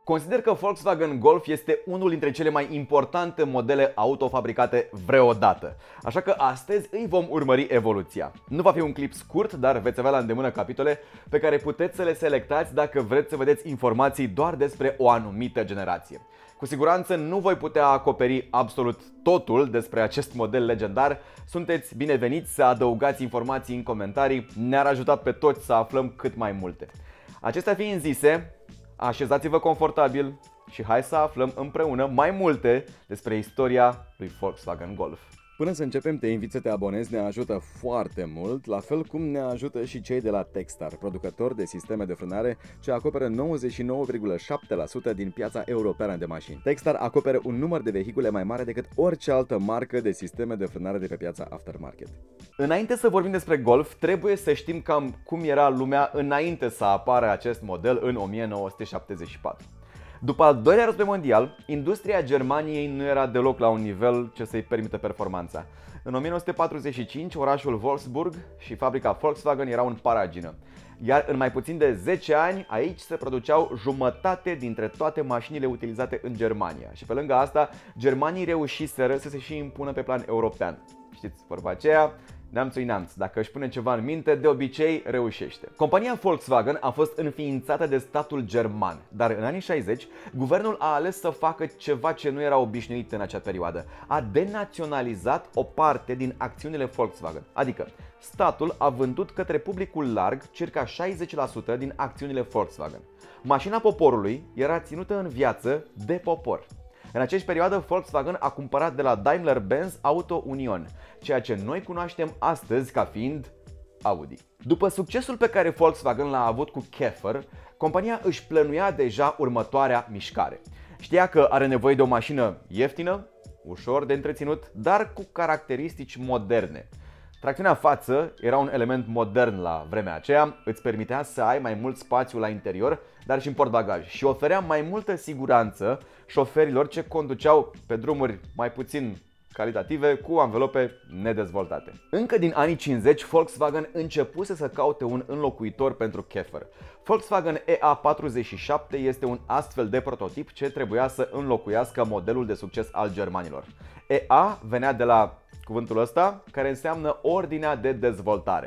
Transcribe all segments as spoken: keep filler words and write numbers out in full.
Consider că Volkswagen Golf este unul dintre cele mai importante modele auto fabricate vreodată. Așa că astăzi îi vom urmări evoluția. Nu va fi un clip scurt, dar veți avea la îndemână capitole pe care puteți să le selectați dacă vreți să vedeți informații doar despre o anumită generație. Cu siguranță nu voi putea acoperi absolut totul despre acest model legendar. Sunteți bineveniți să adăugați informații în comentarii, ne-ar ajuta pe toți să aflăm cât mai multe. Acestea fiind zise, așezați-vă confortabil și hai să aflăm împreună mai multe despre istoria lui Volkswagen Golf. Până să începem, te invit să te abonezi, ne ajută foarte mult, la fel cum ne ajută și cei de la Techstar, producători de sisteme de frânare ce acoperă nouăzeci și nouă virgulă șapte la sută din piața europeană de mașini. Techstar acoperă un număr de vehicule mai mare decât orice altă marcă de sisteme de frânare de pe piața aftermarket. Înainte să vorbim despre Golf, trebuie să știm cam cum era lumea înainte să apară acest model în o mie nouă sute șaptezeci și patru. După al doilea război mondial, industria Germaniei nu era deloc la un nivel ce să-i permită performanța. În o mie nouă sute patruzeci și cinci, orașul Wolfsburg și fabrica Volkswagen erau în paragină. Iar în mai puțin de zece ani, aici se produceau jumătate dintre toate mașinile utilizate în Germania. Și pe lângă asta, germanii reușiseră să se și impună pe plan european. Știți vorba aceea? Neamțul-i neamț, dacă își pune ceva în minte, de obicei reușește. Compania Volkswagen a fost înființată de statul german, dar în anii șaizeci, guvernul a ales să facă ceva ce nu era obișnuit în acea perioadă. A denaționalizat o parte din acțiunile Volkswagen, adică statul a vândut către publicul larg circa șaizeci la sută din acțiunile Volkswagen. Mașina poporului era ținută în viață de popor. În aceeași perioadă, Volkswagen a cumpărat de la Daimler-Benz Auto Union, ceea ce noi cunoaștem astăzi ca fiind Audi. După succesul pe care Volkswagen l-a avut cu Käfer, compania își plănuia deja următoarea mișcare. Știa că are nevoie de o mașină ieftină, ușor de întreținut, dar cu caracteristici moderne. Tracțiunea față era un element modern la vremea aceea, îți permitea să ai mai mult spațiu la interior, dar și în portbagaj și oferea mai multă siguranță șoferilor ce conduceau pe drumuri mai puțin calitative cu anvelope nedezvoltate. Încă din anii cincizeci, Volkswagen începuse să caute un înlocuitor pentru Käfer. Volkswagen E A patruzeci și șapte este un astfel de prototip ce trebuia să înlocuiască modelul de succes al germanilor. E A venea de la cuvântul ăsta, care înseamnă ordinea de dezvoltare.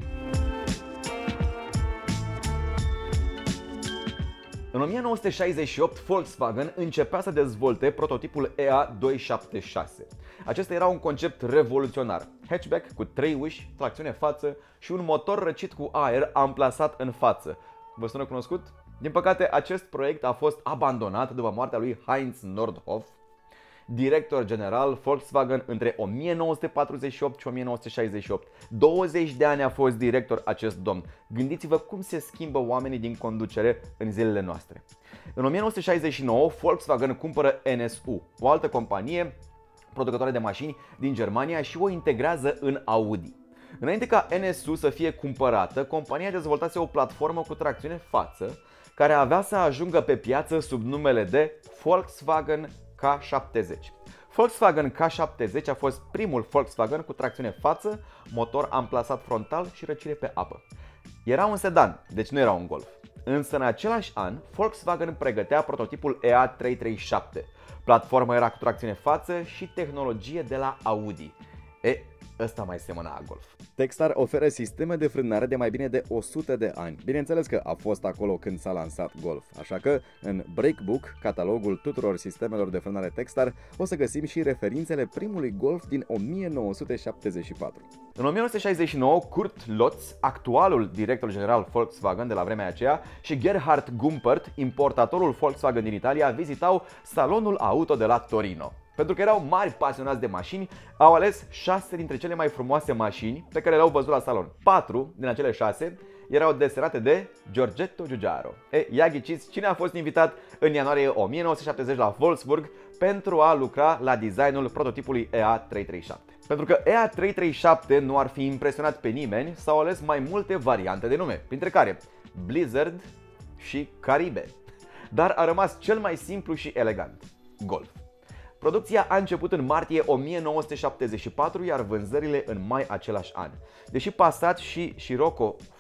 În o mie nouă sute șaizeci și opt, Volkswagen începea să dezvolte prototipul E A douăsute șaptezeci și șase. Acesta era un concept revoluționar. Hatchback cu trei uși, tracțiune față și un motor răcit cu aer amplasat în față. Vă sună cunoscut? Din păcate, acest proiect a fost abandonat după moartea lui Heinz Nordhoff, director general Volkswagen între o mie nouă sute patruzeci și opt și o mie nouă sute șaizeci și opt. douăzeci de ani a fost director acest domn. Gândiți-vă cum se schimbă oamenii din conducere în zilele noastre. În o mie nouă sute șaizeci și nouă, Volkswagen cumpără N S U, o altă companie producătoare de mașini din Germania, și o integrează în Audi. Înainte ca N S U să fie cumpărată, compania dezvoltase o platformă cu tracțiune față, care avea să ajungă pe piață sub numele de Volkswagen K șaptezeci. Volkswagen K șaptezeci a fost primul Volkswagen cu tracțiune față, motor amplasat frontal și răcire pe apă. Era un sedan, deci nu era un Golf. Însă în același an, Volkswagen pregătea prototipul E A trei sute treizeci și șapte. Platforma era cu tracțiune față și tehnologie de la Audi. E, ăsta mai semăna a Golf. Techstar oferă sisteme de frânare de mai bine de o sută de ani. Bineînțeles că a fost acolo când s-a lansat Golf, așa că în Breakbook, catalogul tuturor sistemelor de frânare Techstar, o să găsim și referințele primului Golf din o mie nouă sute șaptezeci și patru. În o mie nouă sute șaizeci și nouă, Kurt Lotz, actualul director general Volkswagen de la vremea aceea, și Gerhard Gumpert, importatorul Volkswagen din Italia, vizitau salonul auto de la Torino. Pentru că erau mari pasionați de mașini, au ales șase dintre cele mai frumoase mașini pe care le-au văzut la salon. Patru din acele șase erau deserate de Giorgetto Giugiaro. E, ia ghiciți cine a fost invitat în ianuarie o mie nouă sute șaptezeci la Wolfsburg pentru a lucra la designul prototipului E A trei sute treizeci și șapte. Pentru că E A trei sute treizeci și șapte nu ar fi impresionat pe nimeni, s-au ales mai multe variante de nume, printre care Blizzard și Caribe. Dar a rămas cel mai simplu și elegant: Golf. Producția a început în martie o mie nouă sute șaptezeci și patru, iar vânzările în mai același an. Deși Passat și Scirocco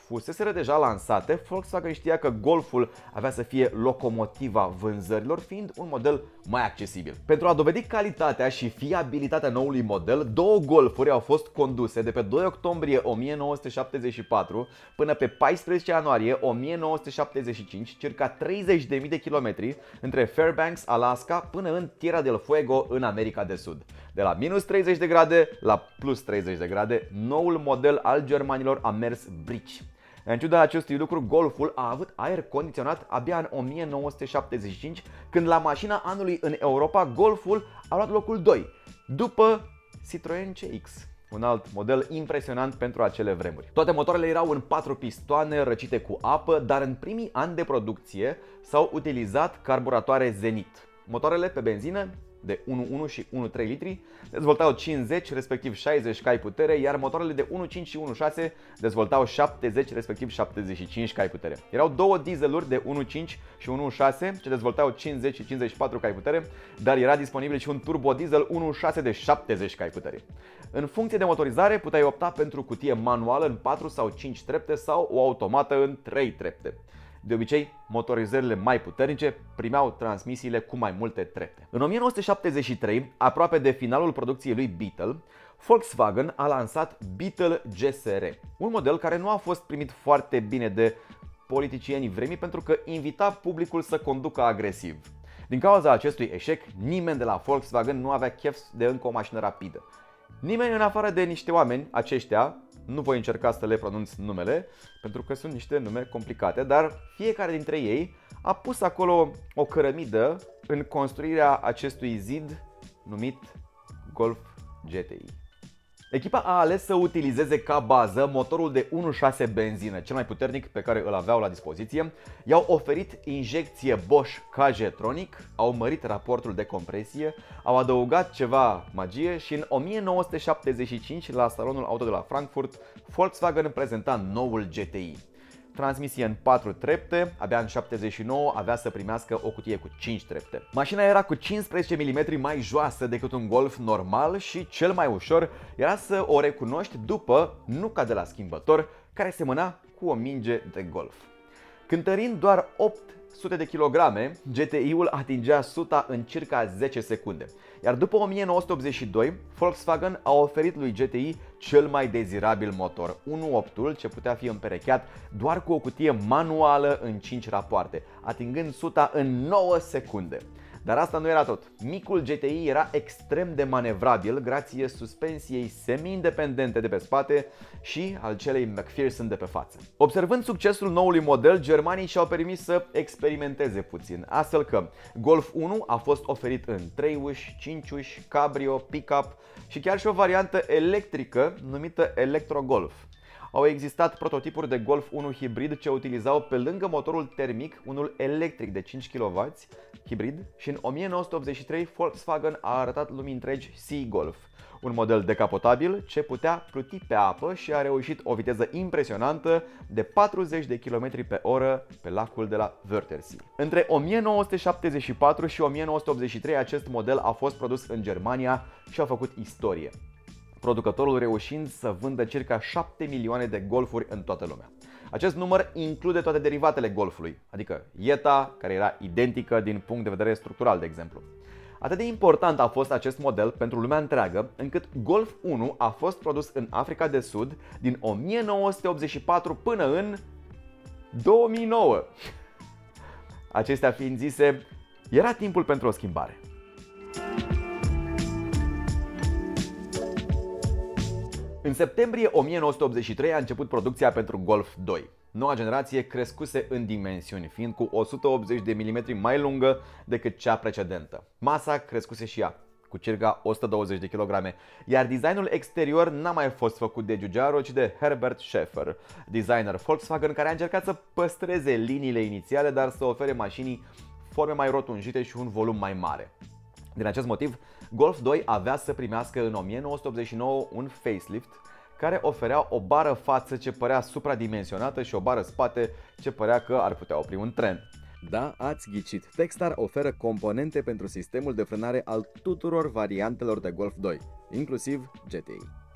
fuseseră deja lansate, Volkswagen știa că Golful avea să fie locomotiva vânzărilor, fiind un model mai accesibil. Pentru a dovedi calitatea și fiabilitatea noului model, două Golfuri au fost conduse de pe doi octombrie o mie nouă sute șaptezeci și patru până pe paisprezece ianuarie o mie nouă sute șaptezeci și cinci, circa treizeci de mii de kilometri între Fairbanks, Alaska, până în Tierra del Fuego, în America de Sud. De la minus treizeci de grade la plus treizeci de grade, noul model al germanilor a mers brici. În ciuda acestui lucru, Golful a avut aer condiționat abia în o mie nouă sute șaptezeci și cinci, când la mașina anului în Europa, Golful a luat locul doi, după Citroen C X. Un alt model impresionant pentru acele vremuri. Toate motoarele erau în patru pistoane răcite cu apă, dar în primii ani de producție s-au utilizat carburatoare Zenith. Motoarele pe benzină de unu virgulă unu și unu virgulă trei litri dezvoltau cincizeci, respectiv șaizeci cai putere, iar motoarele de unu virgulă cinci și unu virgulă șase dezvoltau șaptezeci, respectiv șaptezeci și cinci cai putere. Erau două dieseluri de unu virgulă cinci și unu virgulă șase ce dezvoltau cincizeci și cincizeci și patru cai putere, dar era disponibil și un turbodiesel unu virgulă șase de șaptezeci cai putere. În funcție de motorizare, puteai opta pentru cutie manuală în patru sau cinci trepte sau o automată în trei trepte. De obicei, motorizările mai puternice primeau transmisiile cu mai multe trepte. În o mie nouă sute șaptezeci și trei, aproape de finalul producției lui Beetle, Volkswagen a lansat Beetle G S R, un model care nu a fost primit foarte bine de politicienii vremii pentru că invita publicul să conducă agresiv. Din cauza acestui eșec, nimeni de la Volkswagen nu avea chef de încă o mașină rapidă. Nimeni în afară de niște oameni, aceștia, nu voi încerca să le pronunț numele, pentru că sunt niște nume complicate, dar fiecare dintre ei a pus acolo o cărămidă în construirea acestui zid numit Golf G T I. Echipa a ales să utilizeze ca bază motorul de unu virgulă șase benzină, cel mai puternic pe care îl aveau la dispoziție. I-au oferit injecție Bosch K G-Tronic, au mărit raportul de compresie, au adăugat ceva magie și în o mie nouă sute șaptezeci și cinci, la salonul auto de la Frankfurt, Volkswagen prezenta noul G T I. Transmisie în patru trepte, abia în șaptezeci și nouă avea să primească o cutie cu cinci trepte. Mașina era cu cincisprezece milimetri mai joasă decât un Golf normal și cel mai ușor era să o recunoști după nuca de la schimbător, care semăna cu o minge de golf. Cântărind doar opt sute de kilograme, G T I-ul atingea suta în circa zece secunde. Iar după o mie nouă sute optzeci și doi, Volkswagen a oferit lui G T I cel mai dezirabil motor, unu virgulă opt-ul ce putea fi împerecheat doar cu o cutie manuală în cinci rapoarte, atingând suta în nouă secunde. Dar asta nu era tot. Micul G T I era extrem de manevrabil grație suspensiei semi-independente de pe spate și al celei McPherson de pe față. Observând succesul noului model, germanii și-au permis să experimenteze puțin, astfel că Golf unu a fost oferit în trei uși, cinci uși, cabrio, pick-up și chiar și o variantă electrică numită Electro Golf. Au existat prototipuri de Golf unu hibrid ce utilizau pe lângă motorul termic unul electric de cinci kilowați hibrid și în o mie nouă sute optzeci și trei Volkswagen a arătat lumii întregi Sea Golf, un model decapotabil ce putea pluti pe apă și a reușit o viteză impresionantă de patruzeci de kilometri pe oră pe lacul de la Wörthersee. Între o mie nouă sute șaptezeci și patru și o mie nouă sute optzeci și trei acest model a fost produs în Germania și a făcut istorie, producătorul reușind să vândă circa șapte milioane de Golfuri în toată lumea. Acest număr include toate derivatele Golfului, adică Jetta, care era identică din punct de vedere structural, de exemplu. Atât de important a fost acest model pentru lumea întreagă, încât Golf unu a fost produs în Africa de Sud din o mie nouă sute optzeci și patru până în două mii nouă. Acestea fiind zise, era timpul pentru o schimbare. În septembrie o mie nouă sute optzeci și trei a început producția pentru Golf doi. Noua generație crescuse în dimensiuni, fiind cu o sută optzeci de milimetri mai lungă decât cea precedentă. Masa crescuse și ea, cu circa o sută douăzeci de kilograme, iar designul exterior n-a mai fost făcut de Giugiaro, ci de Herbert Schäfer, designer Volkswagen care a încercat să păstreze liniile inițiale, dar să ofere mașinii forme mai rotunjite și un volum mai mare. Din acest motiv, Golf doi avea să primească în o mie nouă sute optzeci și nouă un facelift care oferea o bară față ce părea supradimensionată și o bară spate ce părea că ar putea opri un tren. Da, ați ghicit, Techstar oferă componente pentru sistemul de frânare al tuturor variantelor de Golf doi, inclusiv G T I.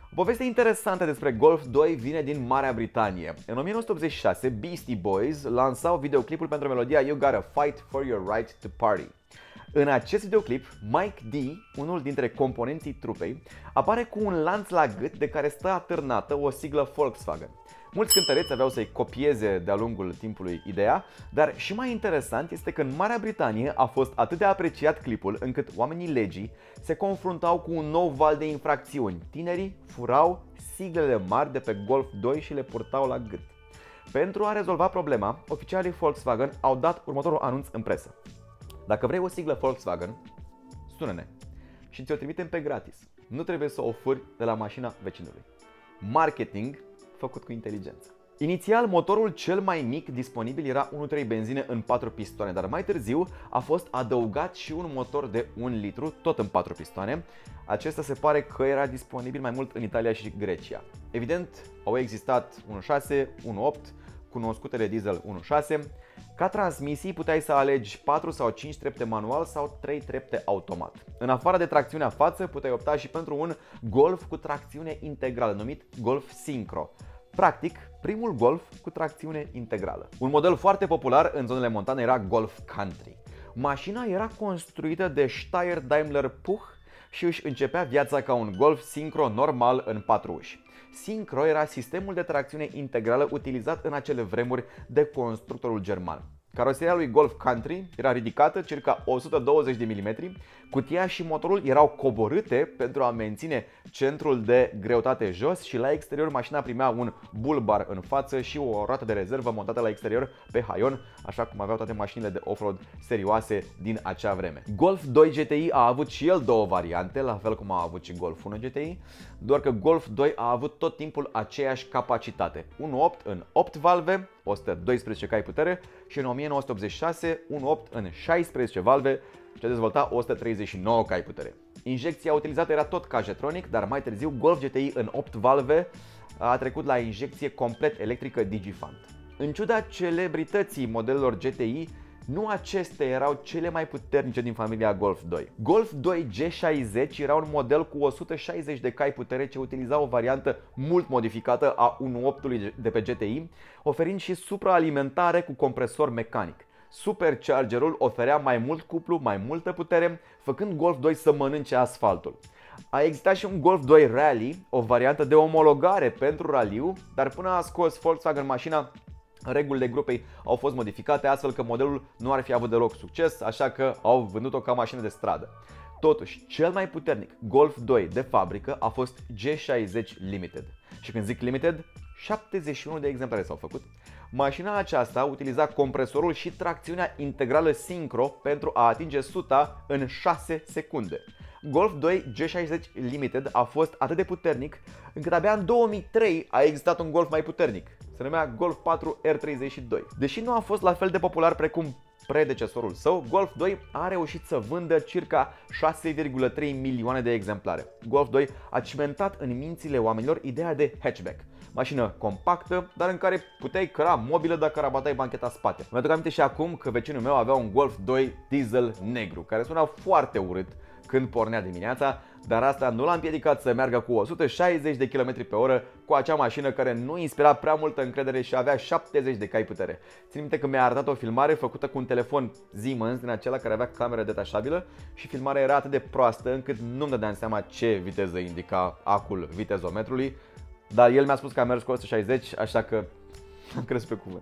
O poveste interesantă despre Golf doi vine din Marea Britanie. În o mie nouă sute optzeci și șase, Beastie Boys lansau videoclipul pentru melodia You Gotta Fight for Your Right to Party. În acest videoclip, Mike D, unul dintre componenții trupei, apare cu un lanț la gât de care stă atârnată o siglă Volkswagen. Mulți cântăreți aveau să-i copieze de-a lungul timpului ideea, dar și mai interesant este că în Marea Britanie a fost atât de apreciat clipul încât oamenii legii se confruntau cu un nou val de infracțiuni. Tinerii furau siglele mari de pe Golf doi și le purtau la gât. Pentru a rezolva problema, oficialii Volkswagen au dat următorul anunț în presă. Dacă vrei o siglă Volkswagen, sună-ne și ți-o trimitem pe gratis. Nu trebuie să o furi de la mașina vecinului. Marketing făcut cu inteligență. Inițial, motorul cel mai mic disponibil era unu virgulă trei benzină în patru pistoane, dar mai târziu a fost adăugat și un motor de un litru, tot în patru pistoane. Acesta se pare că era disponibil mai mult în Italia și Grecia. Evident, au existat unu virgulă șase, unu virgulă opt, cunoscutele diesel unu virgulă șase. Ca transmisii puteai să alegi patru sau cinci trepte manual sau trei trepte automat. În afară de tracțiunea față, puteai opta și pentru un Golf cu tracțiune integrală, numit Golf Synchro. Practic, primul Golf cu tracțiune integrală. Un model foarte popular în zonele montane era Golf Country. Mașina era construită de Steyr Daimler Puch și își începea viața ca un Golf Synchro normal în patru uși. Synchro era sistemul de tracțiune integrală utilizat în acele vremuri de constructorul german. Caroseria lui Golf Country era ridicată circa o sută douăzeci de milimetri, cutia și motorul erau coborâte pentru a menține centrul de greutate jos și la exterior mașina primea un bullbar în față și o roată de rezervă montată la exterior pe haion, așa cum aveau toate mașinile de off-road serioase din acea vreme. Golf doi G T I a avut și el două variante, la fel cum a avut și Golf unu G T I, doar că Golf doi a avut tot timpul aceeași capacitate, unu virgulă opt în opt valve, o sută doisprezece cai putere, și în o mie nouă sute optzeci și șase unu virgulă opt în șaisprezece valve, ce dezvolta o sută treizeci și nouă cai putere. Injecția utilizată era tot ca Getronic, dar mai târziu Golf G T I în opt valve a trecut la injecție complet electrică Digifant. În ciuda celebrității modelelor G T I, nu acestea erau cele mai puternice din familia Golf doi. Golf doi G șaizeci era un model cu o sută șaizeci de cai putere ce utiliza o variantă mult modificată a unu virgulă opt-ului de pe G T I, oferind și supraalimentare cu compresor mecanic. Superchargerul oferea mai mult cuplu, mai multă putere, făcând Golf doi să mănânce asfaltul. A existat și un Golf doi Rally, o variantă de omologare pentru raliu, dar până a scos Volkswagen mașina, regulile grupei au fost modificate astfel că modelul nu ar fi avut deloc succes, așa că au vândut-o ca mașină de stradă. Totuși, cel mai puternic Golf doi de fabrică a fost G șaizeci Limited. Și când zic Limited, șaptezeci și unu de exemplare s-au făcut. Mașina aceasta utiliza compresorul și tracțiunea integrală Synchro pentru a atinge suta în șase secunde. Golf doi G șaizeci Limited a fost atât de puternic încât abia în două mii trei a existat un Golf mai puternic. Se numea Golf patru R treizeci și doi. Deși nu a fost la fel de popular precum predecesorul său, Golf doi a reușit să vândă circa șase virgulă trei milioane de exemplare. Golf doi a cimentat în mințile oamenilor ideea de hatchback. Mașină compactă, dar în care puteai căra mobilă dacă rabatai bancheta spate. Mi-aduc aminte și acum că vecinul meu avea un Golf doi diesel negru, care suna foarte urât când pornea dimineața, dar asta nu l-a împiedicat să meargă cu o sută șaizeci de kilometri pe oră cu acea mașină care nu inspira prea multă încredere și avea șaptezeci de cai putere. Țin minte că mi-a arătat o filmare făcută cu un telefon Siemens din acela care avea cameră detașabilă și filmarea era atât de proastă încât nu-mi dădeam seama ce viteză indica acul vitezometrului, dar el mi-a spus că a mers cu o sută șaizeci, așa că am crezut pe cuvânt.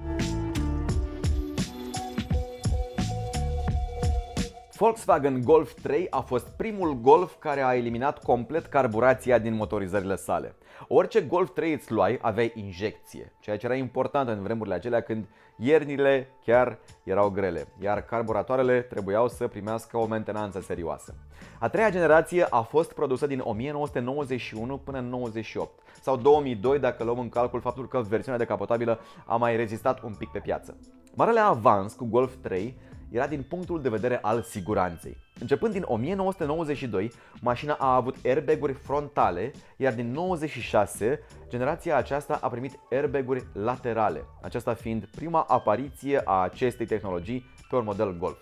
Volkswagen Golf trei a fost primul Golf care a eliminat complet carburația din motorizările sale. Orice Golf trei îți luai, aveai injecție, ceea ce era important în vremurile acelea când iernile chiar erau grele, iar carburatoarele trebuiau să primească o mentenanță serioasă. A treia generație a fost produsă din o mie nouă sute nouăzeci și unu până în nouăzeci și opt sau două mii doi dacă luăm în calcul faptul că versiunea decapotabilă a mai rezistat un pic pe piață. Marele avans cu Golf trei era din punctul de vedere al siguranței. Începând din o mie nouă sute nouăzeci și doi, mașina a avut airbag-uri frontale, iar din nouăzeci și șase, generația aceasta a primit airbag-uri laterale, aceasta fiind prima apariție a acestei tehnologii pe un model Golf.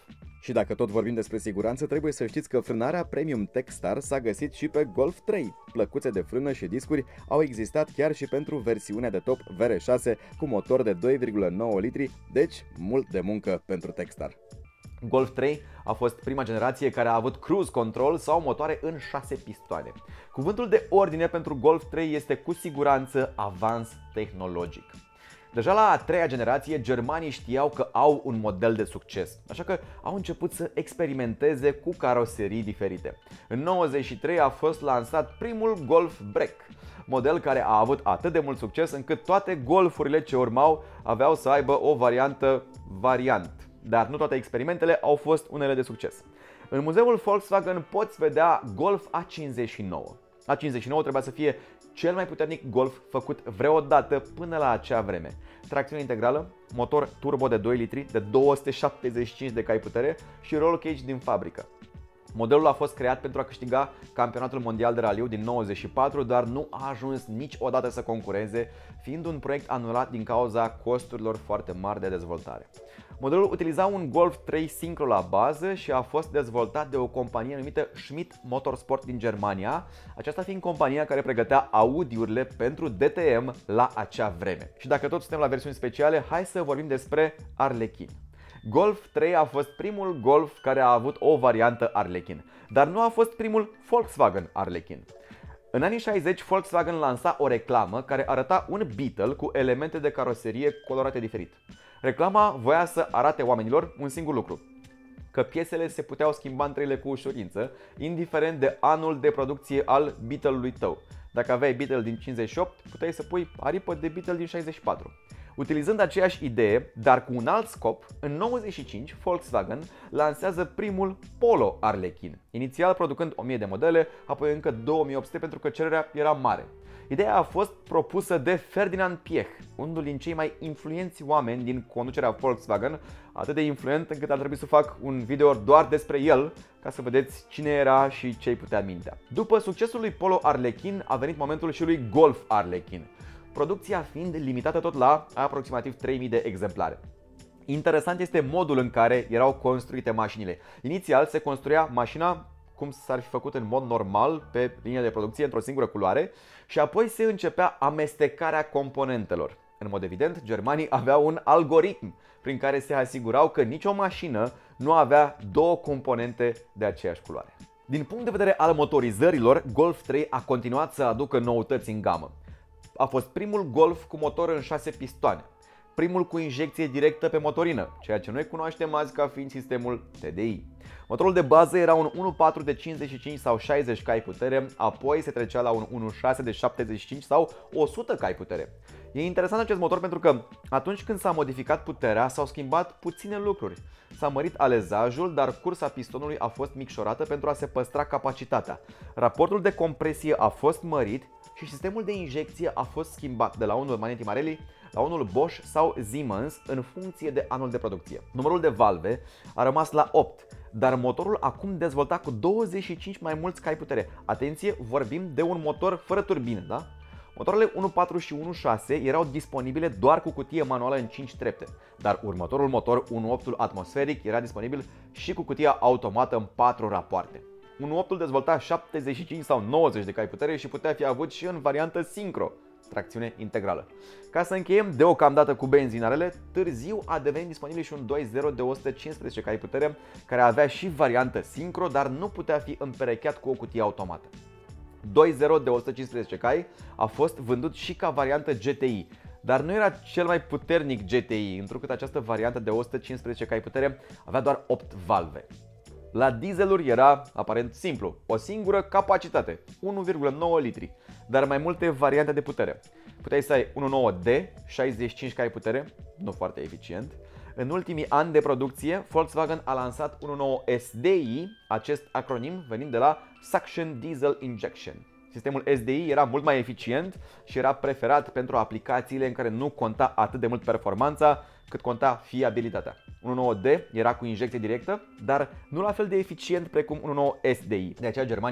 Și dacă tot vorbim despre siguranță, trebuie să știți că frânarea Premium Techstar s-a găsit și pe Golf trei. Plăcuțe de frână și discuri au existat chiar și pentru versiunea de top V R șase cu motor de doi virgulă nouă litri, deci mult de muncă pentru Techstar. Golf trei a fost prima generație care a avut cruise control sau motoare în șase pistoane. Cuvântul de ordine pentru Golf trei este cu siguranță avans tehnologic. Deja la a treia generație, germanii știau că au un model de succes, așa că au început să experimenteze cu caroserii diferite. În nouăzeci și trei a fost lansat primul Golf Break, model care a avut atât de mult succes încât toate golfurile ce urmau aveau să aibă o variantă variant. Dar nu toate experimentele au fost unele de succes. În muzeul Volkswagen poți vedea Golf A cincizeci și nouă. A cincizeci și nouă trebuia să fie cel mai puternic Golf făcut vreodată până la acea vreme. Tracțiune integrală, motor turbo de doi litri, de două sute șaptezeci și cinci de cai putere și roll cage din fabrică. Modelul a fost creat pentru a câștiga campionatul mondial de raliu din nouăzeci și patru, dar nu a ajuns niciodată să concureze, fiind un proiect anulat din cauza costurilor foarte mari de dezvoltare. Modelul utiliza un Golf trei Syncro la bază și a fost dezvoltat de o companie numită Schmidt Motorsport din Germania, aceasta fiind compania care pregătea Audi-urile pentru D T M la acea vreme. Și dacă tot suntem la versiuni speciale, hai să vorbim despre Arlequin. Golf trei a fost primul Golf care a avut o variantă Arlequin, dar nu a fost primul Volkswagen Arlequin. În anii șaizeci, Volkswagen lansa o reclamă care arăta un Beetle cu elemente de caroserie colorate diferit. Reclama voia să arate oamenilor un singur lucru: că piesele se puteau schimba între ele cu ușurință, indiferent de anul de producție al Beetle-ului tău. Dacă aveai Beetle din cincizeci și opt, puteai să pui aripă de Beetle din șaizeci și patru. Utilizând aceeași idee, dar cu un alt scop, în nouăzeci și cinci Volkswagen lansează primul Polo Arlequin, inițial producând o mie de modele, apoi încă două mii opt sute pentru că cererea era mare. Ideea a fost propusă de Ferdinand Piech, unul din cei mai influenți oameni din conducerea Volkswagen, atât de influent încât ar trebui să fac un video doar despre el, ca să vedeți cine era și ce îi putea mintea. După succesul lui Polo Arlequin a venit momentul și lui Golf Arlequin, producția fiind limitată tot la aproximativ trei mii de exemplare. Interesant este modul în care erau construite mașinile. Inițial se construia mașina cum s-ar fi făcut în mod normal pe linia de producție într-o singură culoare și apoi se începea amestecarea componentelor. În mod evident, germanii aveau un algoritm prin care se asigurau că nicio mașină nu avea două componente de aceeași culoare. Din punct de vedere al motorizărilor, Golf trei a continuat să aducă noutăți în gamă. A fost primul Golf cu motor în șase pistoane, primul cu injecție directă pe motorină, ceea ce noi cunoaștem azi ca fiind sistemul T D I. Motorul de bază era un unu virgulă patru de cincizeci și cinci sau șaizeci cai putere, apoi se trecea la un unu virgulă șase de șaptezeci și cinci sau o sută cai putere. E interesant acest motor pentru că atunci când s-a modificat puterea s-au schimbat puține lucruri. S-a mărit alezajul, dar cursa pistonului a fost micșorată pentru a se păstra capacitatea. Raportul de compresie a fost mărit și sistemul de injecție a fost schimbat de la unul Magneti Marelli la unul Bosch sau Siemens în funcție de anul de producție. Numărul de valve a rămas la opt, dar motorul acum dezvolta cu douăzeci și cinci mai mulți cai putere. Atenție, vorbim de un motor fără turbină, da? Motoarele unu virgulă patru și unu virgulă șase erau disponibile doar cu cutie manuală în cinci trepte, dar următorul motor unu virgulă opt atmosferic era disponibil și cu cutia automată în patru rapoarte. unu virgulă opt dezvolta șaptezeci și cinci sau nouăzeci de cai putere și putea fi avut și în variantă Syncro, tracțiune integrală. Ca să încheiem deocamdată cu benzinarele, târziu a devenit disponibil și un doi punct zero de o sută cincisprezece cai putere, care avea și variantă Syncro, dar nu putea fi împerecheat cu o cutie automată. doi punct zero de o sută cincisprezece cai a fost vândut și ca variantă G T I, dar nu era cel mai puternic G T I, întrucât această variantă de o sută cincisprezece cai putere avea doar opt valve. La dieseluri era aparent simplu, o singură capacitate, unu virgulă nouă litri, dar mai multe variante de putere. Puteai să ai unu virgulă nouă D, șaizeci și cinci cai putere, nu foarte eficient. În ultimii ani de producție, Volkswagen a lansat unu virgulă nouă S D I, acest acronim venind de la Suction Diesel Injection. Sistemul S D I era mult mai eficient și era preferat pentru aplicațiile în care nu conta atât de mult performanța, cât conta fiabilitatea. unu virgulă nouă D era cu injecție directă, dar nu la fel de eficient precum unu virgulă nouă S D I. De aceea germanii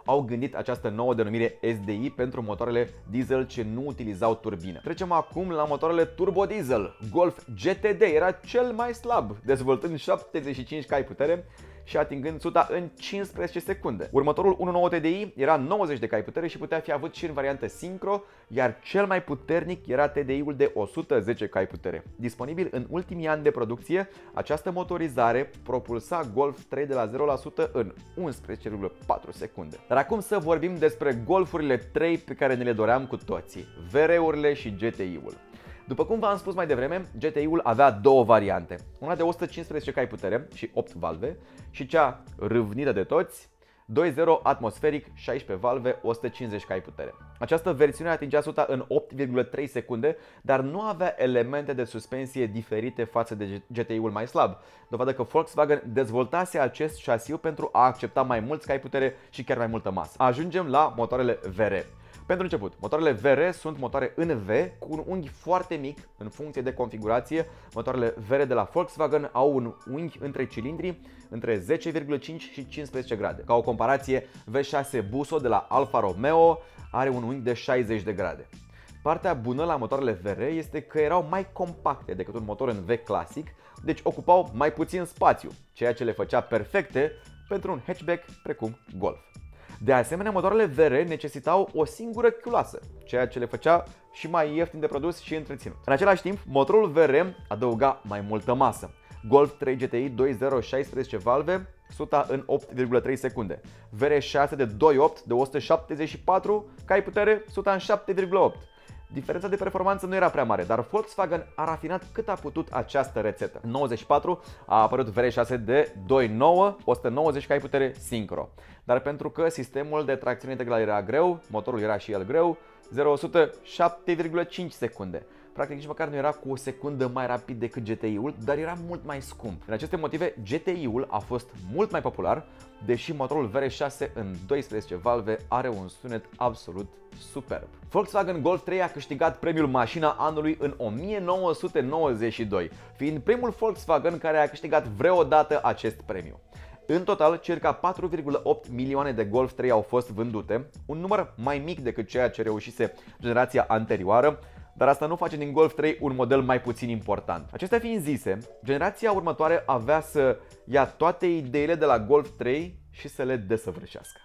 au gândit această nouă denumire S D I pentru motoarele diesel ce nu utilizau turbină. Trecem acum la motoarele turbo-diesel. Golf G T D era cel mai slab, dezvoltând șaptezeci și cinci cai putere și atingând suta în cincisprezece secunde. Următorul unu nouă T D I era nouăzeci de cai putere și putea fi avut și în variantă sincro, iar cel mai puternic era T D I-ul de o sută zece cai putere. Disponibil în ultimii ani de producție, această motorizare propulsa Golf trei de la zero la sută în unsprezece virgulă patru secunde. Dar acum să vorbim despre Golfurile trei pe care ne le doream cu toții, V R-urile și G T I-ul. După cum v-am spus mai devreme, G T I-ul avea două variante, una de o sută cincisprezece cai putere și opt valve și cea râvnită de toți, doi punct zero atmosferic, șaisprezece valve, o sută cincizeci cai putere. Această versiune atingea suta în opt virgulă trei secunde, dar nu avea elemente de suspensie diferite față de G T I-ul mai slab, dovadă că Volkswagen dezvoltase acest șasiu pentru a accepta mai mulți cai putere și chiar mai multă masă. Ajungem la motoarele V R. Pentru început, motoarele V R sunt motoare în V cu un unghi foarte mic în funcție de configurație. Motoarele V R de la Volkswagen au un unghi între cilindri între zece virgulă cinci și cincisprezece grade. Ca o comparație, V șase Busso de la Alfa Romeo are un unghi de șaizeci de grade. Partea bună la motoarele V R este că erau mai compacte decât un motor în V clasic, deci ocupau mai puțin spațiu, ceea ce le făcea perfecte pentru un hatchback precum Golf. De asemenea, motoarele V R necesitau o singură culoasă, ceea ce le făcea și mai ieftin de produs și întreținut. În același timp, motorul V R adăuga mai multă masă. Golf trei G T I doi punct zero șaisprezece valve, suta în opt virgulă trei secunde. V R șase de doi virgulă opt de o sută șaptezeci și patru cai putere, suta în șapte virgulă opt. Diferența de performanță nu era prea mare, dar Volkswagen a rafinat cât a putut această rețetă. În nouăzeci și patru a apărut V R șase de doi virgulă nouă, o sută nouăzeci cai putere sincro. Dar pentru că sistemul de tracțiune integrală era greu, motorul era și el greu, zero la sută șapte virgulă cinci secunde. Practic nici măcar nu era cu o secundă mai rapid decât G T I-ul, dar era mult mai scump. Din aceste motive, G T I-ul a fost mult mai popular, deși motorul V R șase în doisprezece valve are un sunet absolut superb. Volkswagen Golf trei a câștigat premiul Mașina Anului în o mie nouă sute nouăzeci și doi, fiind primul Volkswagen care a câștigat vreodată acest premiu. În total, circa patru virgulă opt milioane de Golf trei au fost vândute, un număr mai mic decât ceea ce reușise generația anterioară, dar asta nu face din Golf trei un model mai puțin important. Acestea fiind zise, generația următoare avea să ia toate ideile de la Golf trei și să le desăvârșească.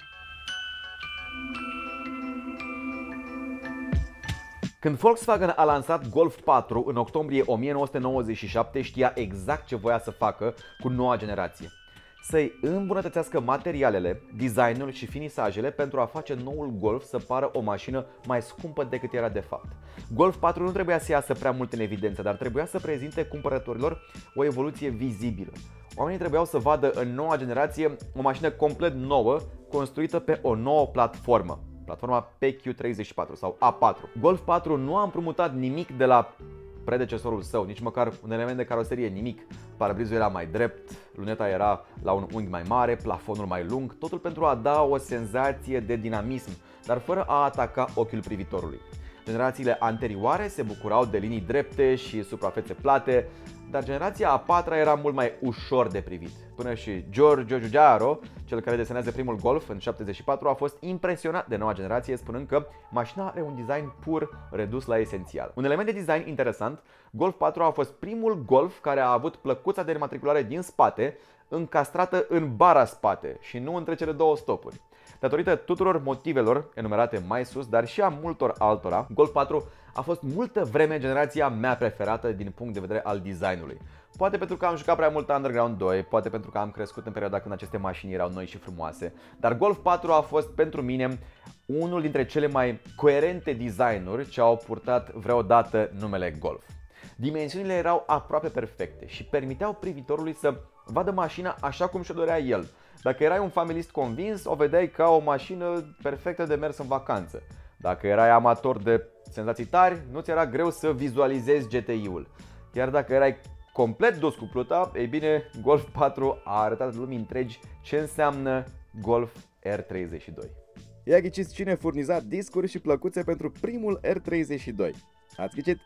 Când Volkswagen a lansat Golf patru în octombrie o mie nouă sute nouăzeci și șapte, știa exact ce voia să facă cu noua generație. Să-i îmbunătățească materialele, designul și finisajele pentru a face noul Golf să pară o mașină mai scumpă decât era de fapt. Golf patru nu trebuia să iasă prea mult în evidență, dar trebuia să prezinte cumpărătorilor o evoluție vizibilă. Oamenii trebuiau să vadă în noua generație o mașină complet nouă, construită pe o nouă platformă, platforma P Q treizeci și patru sau A patru. Golf patru nu a împrumutat nimic de la predecesorul său, nici măcar un element de caroserie, nimic. Parabrizul era mai drept, luneta era la un unghi mai mare, plafonul mai lung, totul pentru a da o senzație de dinamism, dar fără a ataca ochiul privitorului. Generațiile anterioare se bucurau de linii drepte și suprafețe plate, dar generația a patra era mult mai ușor de privit. Până și Giorgio Giugiaro, cel care desenează primul Golf în șaptezeci și patru, a fost impresionat de noua generație, spunând că mașina are un design pur redus la esențial. Un element de design interesant, Golf patru a fost primul Golf care a avut plăcuța de înmatriculare din spate încastrată în bara spate și nu între cele două stopuri. Datorită tuturor motivelor enumerate mai sus, dar și a multor altora, Golf patru a fost multă vreme generația mea preferată din punct de vedere al designului. Poate pentru că am jucat prea mult Underground doi, poate pentru că am crescut în perioada când aceste mașini erau noi și frumoase, dar Golf patru a fost pentru mine unul dintre cele mai coerente designuri ce au purtat vreodată numele Golf. Dimensiunile erau aproape perfecte și permiteau privitorului să vadă mașina așa cum și-o dorea el. Dacă erai un familist convins, o vedeai ca o mașină perfectă de mers în vacanță. Dacă erai amator de senzații tari, nu ți era greu să vizualizezi G T I-ul. Iar dacă erai complet dus cu pluta, ei bine, Golf patru a arătat lumii întregi ce înseamnă Golf R treizeci și doi. Ia ghiciți cine furniza discuri și plăcuțe pentru primul R treizeci și doi. Ați ghicit?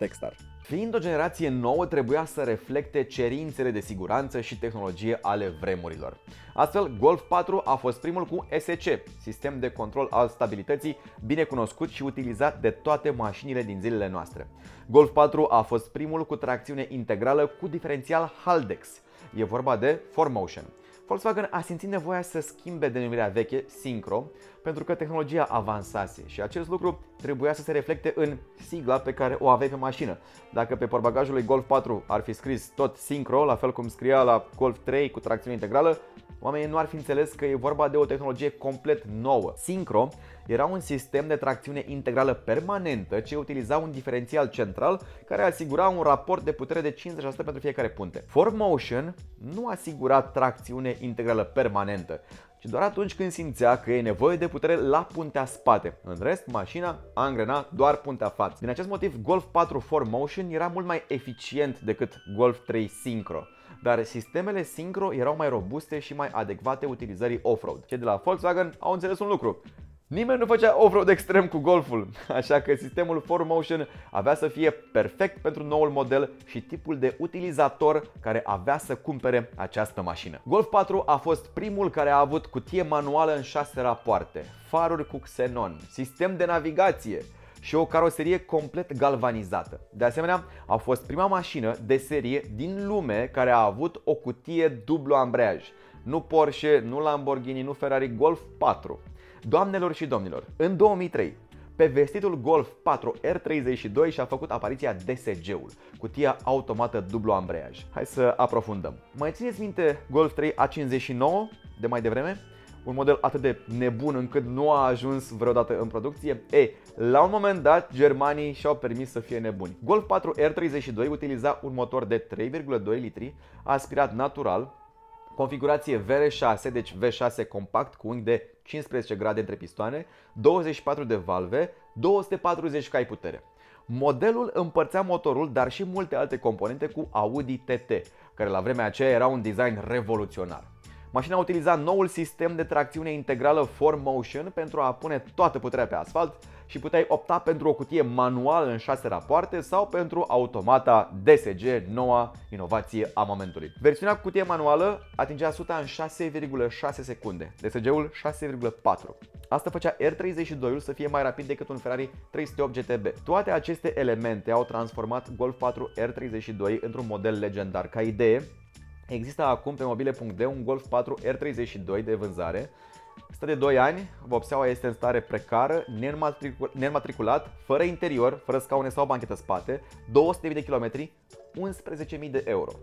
Techstar. Fiind o generație nouă, trebuia să reflecte cerințele de siguranță și tehnologie ale vremurilor. Astfel, Golf patru a fost primul cu S C, sistem de control al stabilității, bine cunoscut și utilizat de toate mașinile din zilele noastre. Golf patru a fost primul cu tracțiune integrală cu diferențial Haldex. E vorba de four motion. Volkswagen a simțit nevoia să schimbe denumirea veche, Syncro, pentru că tehnologia avansase și acest lucru trebuia să se reflecte în sigla pe care o aveai pe mașină. Dacă pe portbagajul lui Golf patru ar fi scris tot Syncro, la fel cum scria la Golf trei cu tracțiune integrală, oamenii nu ar fi înțeles că e vorba de o tehnologie complet nouă. Syncro era un sistem de tracțiune integrală permanentă ce utiliza un diferențial central care asigura un raport de putere de cincizeci la sută pentru fiecare punte. four motion nu asigura tracțiune integrală permanentă, ci doar atunci când simțea că e nevoie de putere la puntea spate. În rest, mașina angrena doar puntea față. Din acest motiv, Golf patru four motion era mult mai eficient decât Golf trei Syncro. Dar sistemele Syncro erau mai robuste și mai adecvate utilizării off-road. Cei de la Volkswagen au înțeles un lucru. Nimeni nu făcea off-road extrem cu Golful, așa că sistemul four motion avea să fie perfect pentru noul model și tipul de utilizator care avea să cumpere această mașină. Golf patru a fost primul care a avut cutie manuală în șase rapoarte, faruri cu xenon, sistem de navigație și o caroserie complet galvanizată. De asemenea, a fost prima mașină de serie din lume care a avut o cutie dublu ambreiaj. Nu Porsche, nu Lamborghini, nu Ferrari, Golf patru. Doamnelor și domnilor, în două mii trei, pe vestitul Golf patru R treizeci și doi și-a făcut apariția D S G-ul, cutia automată dublu ambreiaj. Hai să aprofundăm. Mai țineți minte Golf trei A cincizeci și nouă de mai devreme? Un model atât de nebun încât nu a ajuns vreodată în producție? Ei, la un moment dat, germanii și-au permis să fie nebuni. Golf patru R treizeci și doi utiliza un motor de trei virgulă doi litri, aspirat natural, configurație V R șase, deci V șase compact cu unghi de cincisprezece grade între pistoane, douăzeci și patru de valve, două sute patruzeci cai putere. Modelul împărțea motorul, dar și multe alte componente cu Audi T T, care la vremea aceea era un design revoluționar. Mașina utiliza noul sistem de tracțiune integrală four motion pentru a pune toată puterea pe asfalt și puteai opta pentru o cutie manuală în șase rapoarte sau pentru automata D S G, noua inovație a momentului. Versiunea cu cutie manuală atingea suta în șase virgulă șase secunde, D S G-ul șase virgulă patru. Asta făcea R treizeci și doi-ul să fie mai rapid decât un Ferrari trei sute opt G T B. Toate aceste elemente au transformat Golf patru R treizeci și doi într-un model legendar. Ca idee, există acum pe mobile punct de un Golf patru R treizeci și doi de vânzare. Stă de doi ani, vopseaua este în stare precară, neînmatriculat, fără interior, fără scaune sau banchetă spate, două sute de mii de kilometri, unsprezece mii de euro.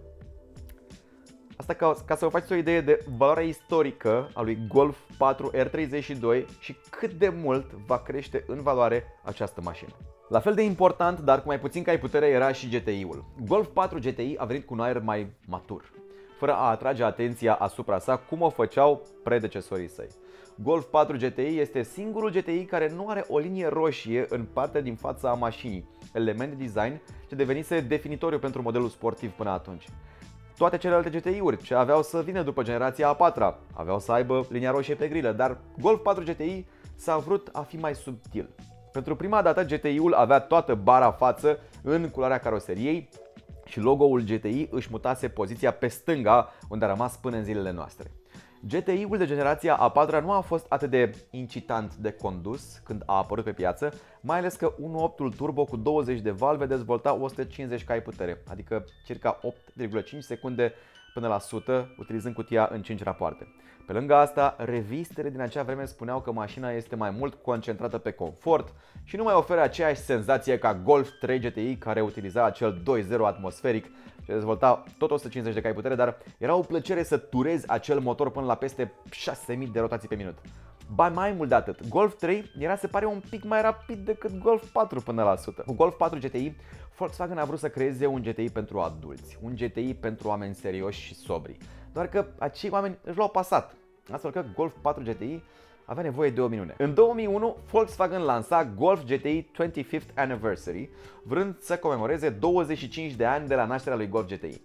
Asta ca, ca să vă faceți o idee de valoarea istorică a lui Golf patru R treizeci și doi și cât de mult va crește în valoare această mașină. La fel de important, dar cu mai puțin cai putere, era și G T I-ul. Golf patru G T I a venit cu un aer mai matur, fără a atrage atenția asupra sa cum o făceau predecesorii săi. Golf patru G T I este singurul G T I care nu are o linie roșie în partea din fața a mașinii, element de design ce devenise definitoriu pentru modelul sportiv până atunci. Toate celelalte G T I-uri ce aveau să vină după generația a patra aveau să aibă linia roșie pe grilă, dar Golf patru G T I s-a vrut a fi mai subtil. Pentru prima dată G T I-ul avea toată bara față în culoarea caroseriei și logo-ul G T I își mutase poziția pe stânga, unde a rămas până în zilele noastre. G T I-ul de generația a patra nu a fost atât de incitant de condus când a apărut pe piață, mai ales că unu virgulă opt-ul turbo cu douăzeci de valve dezvolta o sută cincizeci cai putere, adică circa opt virgulă cinci secunde până la o sută, utilizând cutia în cinci rapoarte. Pe lângă asta, revistele din acea vreme spuneau că mașina este mai mult concentrată pe confort și nu mai oferă aceeași senzație ca Golf trei G T I, care utiliza acel doi zero atmosferic și dezvolta tot o sută cincizeci de cai putere, dar era o plăcere să turezi acel motor până la peste șase mii de rotații pe minut. Ba mai mult de atât, Golf trei era, se pare, un pic mai rapid decât Golf patru până la o sută. Cu Golf patru G T I, Volkswagen a vrut să creeze un G T I pentru adulți, un G T I pentru oameni serioși și sobri. Doar că acei oameni își l-au pasat, astfel că Golf patru G T I avea nevoie de o minune. În două mii unu, Volkswagen lansa Golf G T I douăzeci și cinci Anniversary, vrând să comemoreze douăzeci și cinci de ani de la nașterea lui Golf G T I.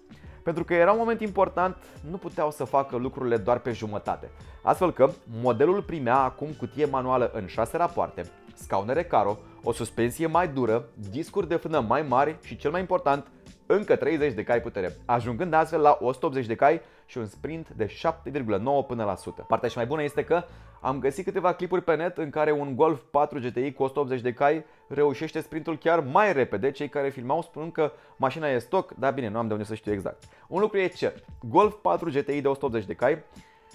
Pentru că era un moment important, nu puteau să facă lucrurile doar pe jumătate. Astfel că modelul primea acum cutie manuală în șase rapoarte, scaune recaro, o suspensie mai dură, discuri de frână mai mari și, cel mai important, încă treizeci de cai putere, ajungând astfel la o sută optzeci de cai și un sprint de șapte virgulă nouă până la o sută. Partea și mai bună este că am găsit câteva clipuri pe net în care un Golf patru G T I cu o sută optzeci de cai reușește sprintul chiar mai repede, cei care filmau spunând că mașina e stoc, dar bine, nu am de unde să știu exact. Un lucru e cert, Golf patru G T I de o sută optzeci de cai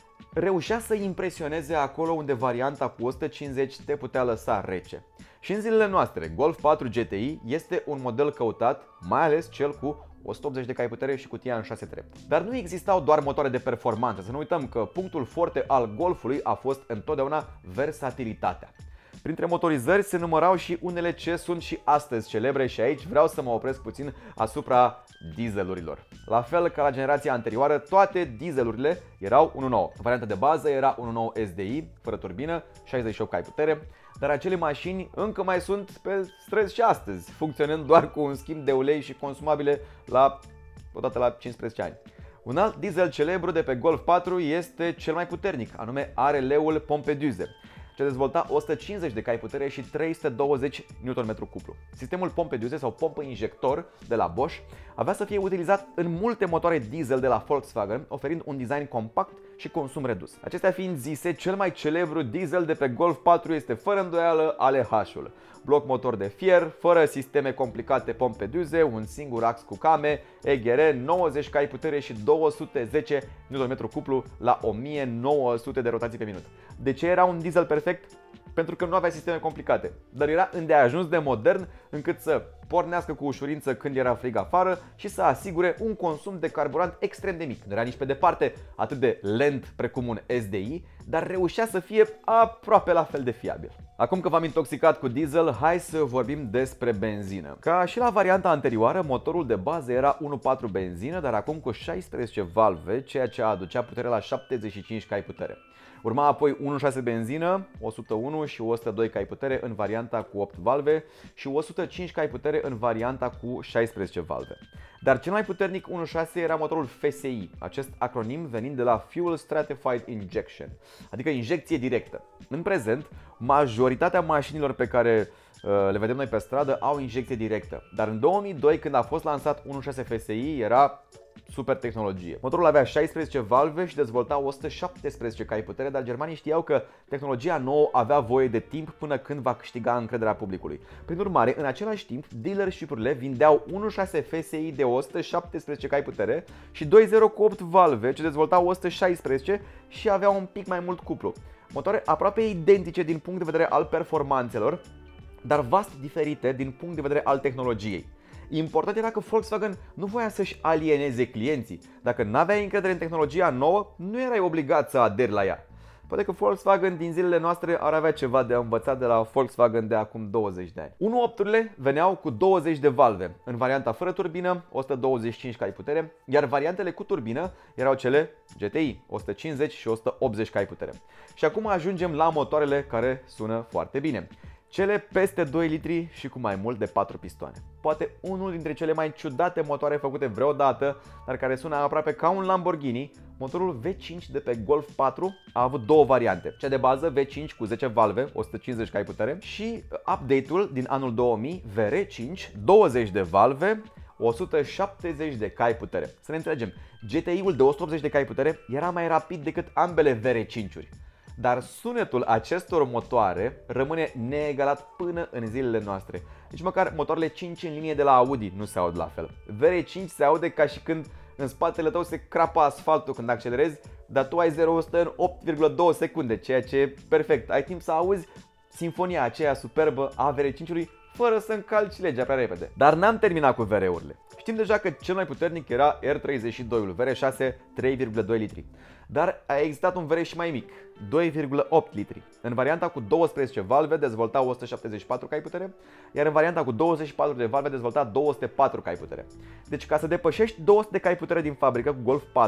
reușea să impresioneze acolo unde varianta cu o sută cincizeci te putea lăsa rece. Și în zilele noastre, Golf patru G T I este un model căutat, mai ales cel cu o sută optzeci de cai putere și cutia în șase trepte. Dar nu existau doar motoare de performanță, să nu uităm că punctul forte al Golfului a fost întotdeauna versatilitatea. Printre motorizări se numărau și unele ce sunt și astăzi celebre și aici vreau să mă opresc puțin asupra dieselurilor. La fel ca la generația anterioară, toate dieselurile erau unu punct nouă. Varianta de bază era unu punct nouă S D I, fără turbină, șaizeci și opt cai putere, dar acele mașini încă mai sunt pe străzi și astăzi, funcționând doar cu un schimb de ulei și consumabile la, odată la cincisprezece ani. Un alt diesel celebru de pe Golf patru este cel mai puternic, anume A R L-ul Pompeduse, ce dezvolta o sută cincizeci de cai putere și trei sute douăzeci newton metru cuplu. Sistemul Pompeduse sau pompă injector de la Bosch avea să fie utilizat în multe motoare diesel de la Volkswagen, oferind un design compact și consum redus. Acestea fiind zise, cel mai celebru diesel de pe Golf patru este fără îndoială A L H-ul. Bloc motor de fier, fără sisteme complicate Pompeduse, un singur ax cu came, E G R, nouăzeci cai putere și două sute zece newton metru cuplu la o mie nouă sute de rotații pe minut. De ce era un diesel perfect? Pentru că nu avea sisteme complicate, dar era îndeajuns de modern încât să pornească cu ușurință când era frig afară și să asigure un consum de carburant extrem de mic. Nu era nici pe departe atât de lent precum un S D I, dar reușea să fie aproape la fel de fiabil. Acum că v-am intoxicat cu diesel, hai să vorbim despre benzină. Ca și la varianta anterioară, motorul de bază era unu virgulă patru benzină, dar acum cu șaisprezece valve, ceea ce aducea putere la șaptezeci și cinci cai putere. Urma apoi unu virgulă șase benzină, o sută unu și o sută doi cai putere în varianta cu opt valve și o sută cinci cai putere în varianta cu șaisprezece valve. Dar cel mai puternic unu virgulă șase era motorul F S I, acest acronim venind de la Fuel Stratified Injection, adică injecție directă. În prezent, majoritatea mașinilor pe care uh, le vedem noi pe stradă au injecție directă, dar în două mii doi, când a fost lansat unu virgulă șase F S I, era super tehnologie. Motorul avea șaisprezece valve și dezvolta o sută șaptesprezece cai putere, dar germanii știau că tehnologia nouă avea voie de timp până când va câștiga încrederea publicului. Prin urmare, în același timp, dealership-urile vindeau unu virgulă șase F S I de o sută șaptesprezece cai putere și doi punct zero cu opt valve, ce dezvoltau o sută șaisprezece și aveau un pic mai mult cuplu. Motoare aproape identice din punct de vedere al performanțelor, dar vast diferite din punct de vedere al tehnologiei. Important era că Volkswagen nu voia să-și alieneze clienții. Dacă n-aveai încredere în tehnologia nouă, nu erai obligat să aderi la ea. Poate că Volkswagen din zilele noastre ar avea ceva de învățat de la Volkswagen de acum douăzeci de ani. unu virgulă opt-urile veneau cu douăzeci de valve, în varianta fără turbină, o sută douăzeci și cinci cai putere, iar variantele cu turbină erau cele G T I, o sută cincizeci și o sută optzeci cai putere. Și acum ajungem la motoarele care sună foarte bine. Cele peste doi litri și cu mai mult de patru pistoane. Poate unul dintre cele mai ciudate motoare făcute vreodată, dar care sună aproape ca un Lamborghini, motorul V cinci de pe Golf patru a avut două variante. Cea de bază V cinci cu zece valve, o sută cincizeci cai putere, și update-ul din anul două mii, V R cinci, douăzeci de valve, o sută șaptezeci de cai putere. Să ne înțelegem, G T I-ul de o sută optzeci de cai putere era mai rapid decât ambele V R cinci-uri. Dar sunetul acestor motoare rămâne neegalat până în zilele noastre. Nici măcar motoarele cinci în linie de la Audi nu se aud la fel. V R cinci se aude ca și când în spatele tău se crapă asfaltul când accelerezi, dar tu ai zero la sută în opt virgulă doi secunde, ceea ce e perfect. Ai timp să auzi sinfonia aceea superbă a V R cinci-ului fără să încalci legea prea repede. Dar n-am terminat cu V R-urile. Știm deja că cel mai puternic era R treizeci și doi-ul, V R șase, trei virgulă doi litri. Dar a existat un V R și mai mic, doi virgulă opt litri. În varianta cu douăsprezece valve dezvolta o sută șaptezeci și patru cai putere, iar în varianta cu douăzeci și patru de valve dezvolta două sute patru cai putere. Deci ca să depășești două sute de cai putere din fabrică cu Golf patru,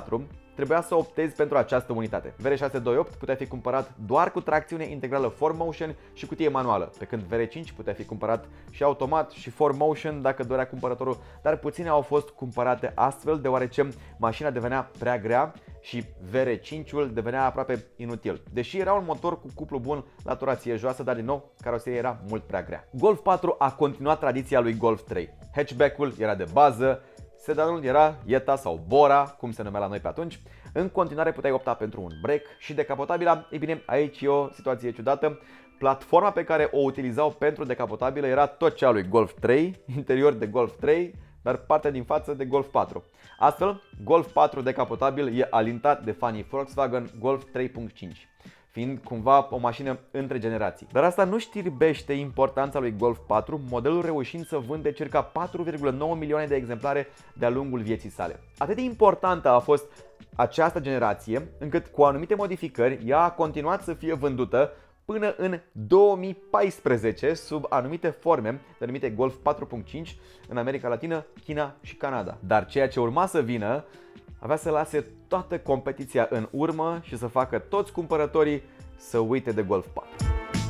trebuia să optezi pentru această unitate. V R șase sute douăzeci și opt putea fi cumpărat doar cu tracțiune integrală four motion și cutie manuală, pe când V R cinci putea fi cumpărat și automat și four motion dacă dorea cumpărătorul, dar puține au fost cumpărate astfel deoarece mașina devenea prea grea și V R cinci-ul devenea aproape inutil. Deși era un motor cu cuplu bun la turație joasă, dar din nou caroseria era mult prea grea. Golf patru a continuat tradiția lui Golf trei. Hatchback-ul era de bază, sedanul era Jetta sau Bora, cum se numea la noi pe atunci. În continuare puteai opta pentru un break și decapotabila. Ei bine, aici e o situație ciudată. Platforma pe care o utilizau pentru decapotabilă era tot cea lui Golf trei, interior de Golf trei, dar partea din față de Golf patru. Astfel, Golf patru decapotabil e alintat de fanii Volkswagen Golf trei punct cinci, fiind cumva o mașină între generații. Dar asta nu știrbește importanța lui Golf patru, modelul reușind să vânde circa patru virgulă nouă milioane de exemplare de-a lungul vieții sale. Atât de importantă a fost această generație, încât cu anumite modificări ea a continuat să fie vândută până în două mii paisprezece sub anumite forme, denumite Golf patru punct cinci în America Latină, China și Canada. Dar ceea ce urma să vină avea să lase toată competiția în urmă și să facă toți cumpărătorii să uite de Golf patru.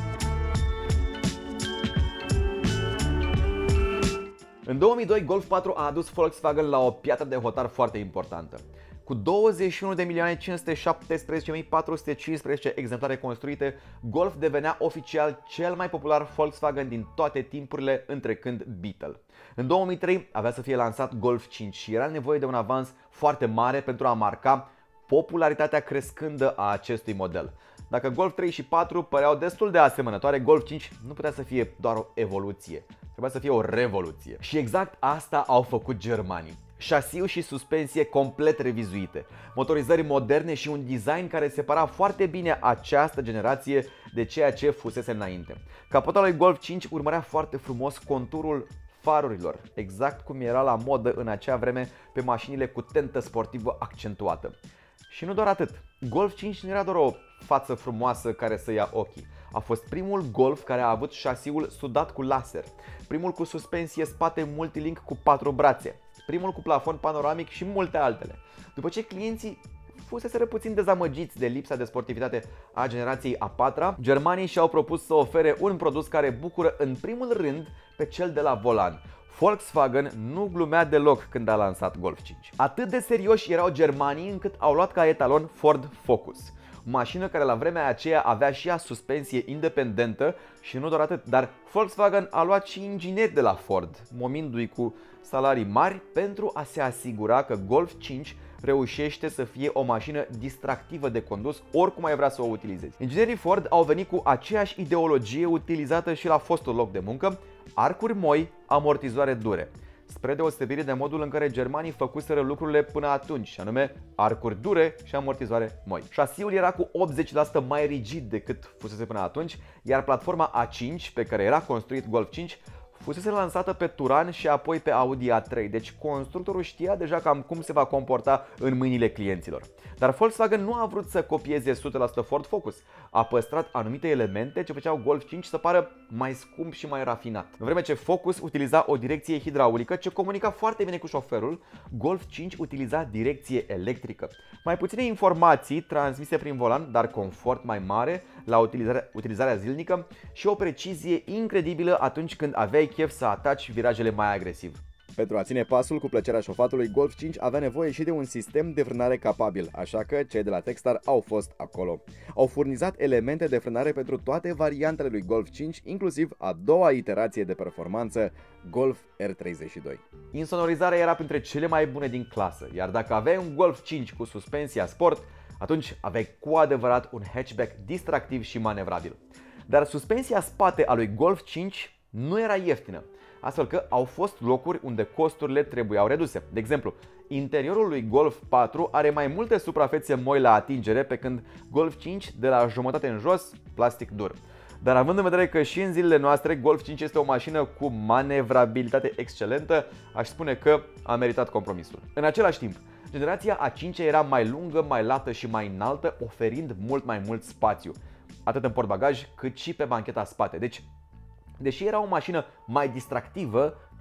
În două mii doi, Golf patru a adus Volkswagen la o piatră de hotar foarte importantă. Cu douăzeci și unu de milioane cinci sute șaptesprezece mii patru sute cincisprezece exemplare construite, Golf devenea oficial cel mai popular Volkswagen din toate timpurile, întrecând Beetle. În două mii trei avea să fie lansat Golf cinci și era nevoie de un avans foarte mare pentru a marca popularitatea crescândă a acestui model. Dacă Golf trei și patru păreau destul de asemănătoare, Golf cinci nu putea să fie doar o evoluție, trebuia să fie o revoluție. Și exact asta au făcut germanii. Șasiu și suspensie complet revizuite, motorizări moderne și un design care separa foarte bine această generație de ceea ce fusese înainte. Capota lui Golf cinci urmărea foarte frumos conturul farurilor, exact cum era la modă în acea vreme pe mașinile cu tentă sportivă accentuată. Și nu doar atât, Golf cinci nu era doar o față frumoasă care să ia ochii. A fost primul Golf care a avut șasiul sudat cu laser, primul cu suspensie spate multilink cu patru brațe, primul cu plafon panoramic și multe altele. După ce clienții fuseseră puțin dezamăgiți de lipsa de sportivitate a generației a patra, germanii și-au propus să ofere un produs care bucură în primul rând pe cel de la volan. Volkswagen nu glumea deloc când a lansat Golf cinci. Atât de serioși erau germanii încât au luat ca etalon Ford Focus, o mașină care la vremea aceea avea și ea suspensie independentă și nu doar atât, dar Volkswagen a luat și ingineri de la Ford, momindu-i cu salarii mari pentru a se asigura că Golf cinci reușește să fie o mașină distractivă de condus oricum ai vrea să o utilizezi. Inginerii Ford au venit cu aceeași ideologie utilizată și la fostul loc de muncă, arcuri moi, amortizoare dure, spre deosebire de modul în care germanii făcuseră lucrurile până atunci, și anume arcuri dure și amortizoare moi. Șasiul era cu optzeci la sută mai rigid decât fusese până atunci, iar platforma A cinci, pe care era construit Golf cinci, fusese lansată pe Touran și apoi pe Audi A trei, deci constructorul știa deja cam cum se va comporta în mâinile clienților. Dar Volkswagen nu a vrut să copieze o sută la sută Ford Focus, a păstrat anumite elemente ce făceau Golf cinci să pară mai scump și mai rafinat. În vreme ce Focus utiliza o direcție hidraulică ce comunica foarte bine cu șoferul, Golf cinci utiliza direcție electrică. Mai puține informații transmise prin volan, dar confort mai mare la utilizarea, utilizarea zilnică și o precizie incredibilă atunci când aveai chef să ataci virajele mai agresiv. Pentru a ține pasul cu plăcerea șofatului, Golf cinci avea nevoie și de un sistem de frânare capabil, așa că cei de la Techstar au fost acolo. Au furnizat elemente de frânare pentru toate variantele lui Golf cinci, inclusiv a doua iterație de performanță, Golf R treizeci și doi. Insonorizarea era printre cele mai bune din clasă, iar dacă aveai un Golf cinci cu suspensia sport, atunci aveai cu adevărat un hatchback distractiv și manevrabil. Dar suspensia spate a lui Golf cinci nu era ieftină, astfel că au fost locuri unde costurile trebuiau reduse. De exemplu, interiorul lui Golf patru are mai multe suprafețe moi la atingere, pe când Golf cinci de la jumătate în jos, plastic dur. Dar având în vedere că și în zilele noastre Golf cinci este o mașină cu manevrabilitate excelentă, aș spune că a meritat compromisul. În același timp, generația a cincea era mai lungă, mai lată și mai înaltă, oferind mult mai mult spațiu, atât în portbagaj cât și pe bancheta spate. Deci, deși era o mașină mai distractivă,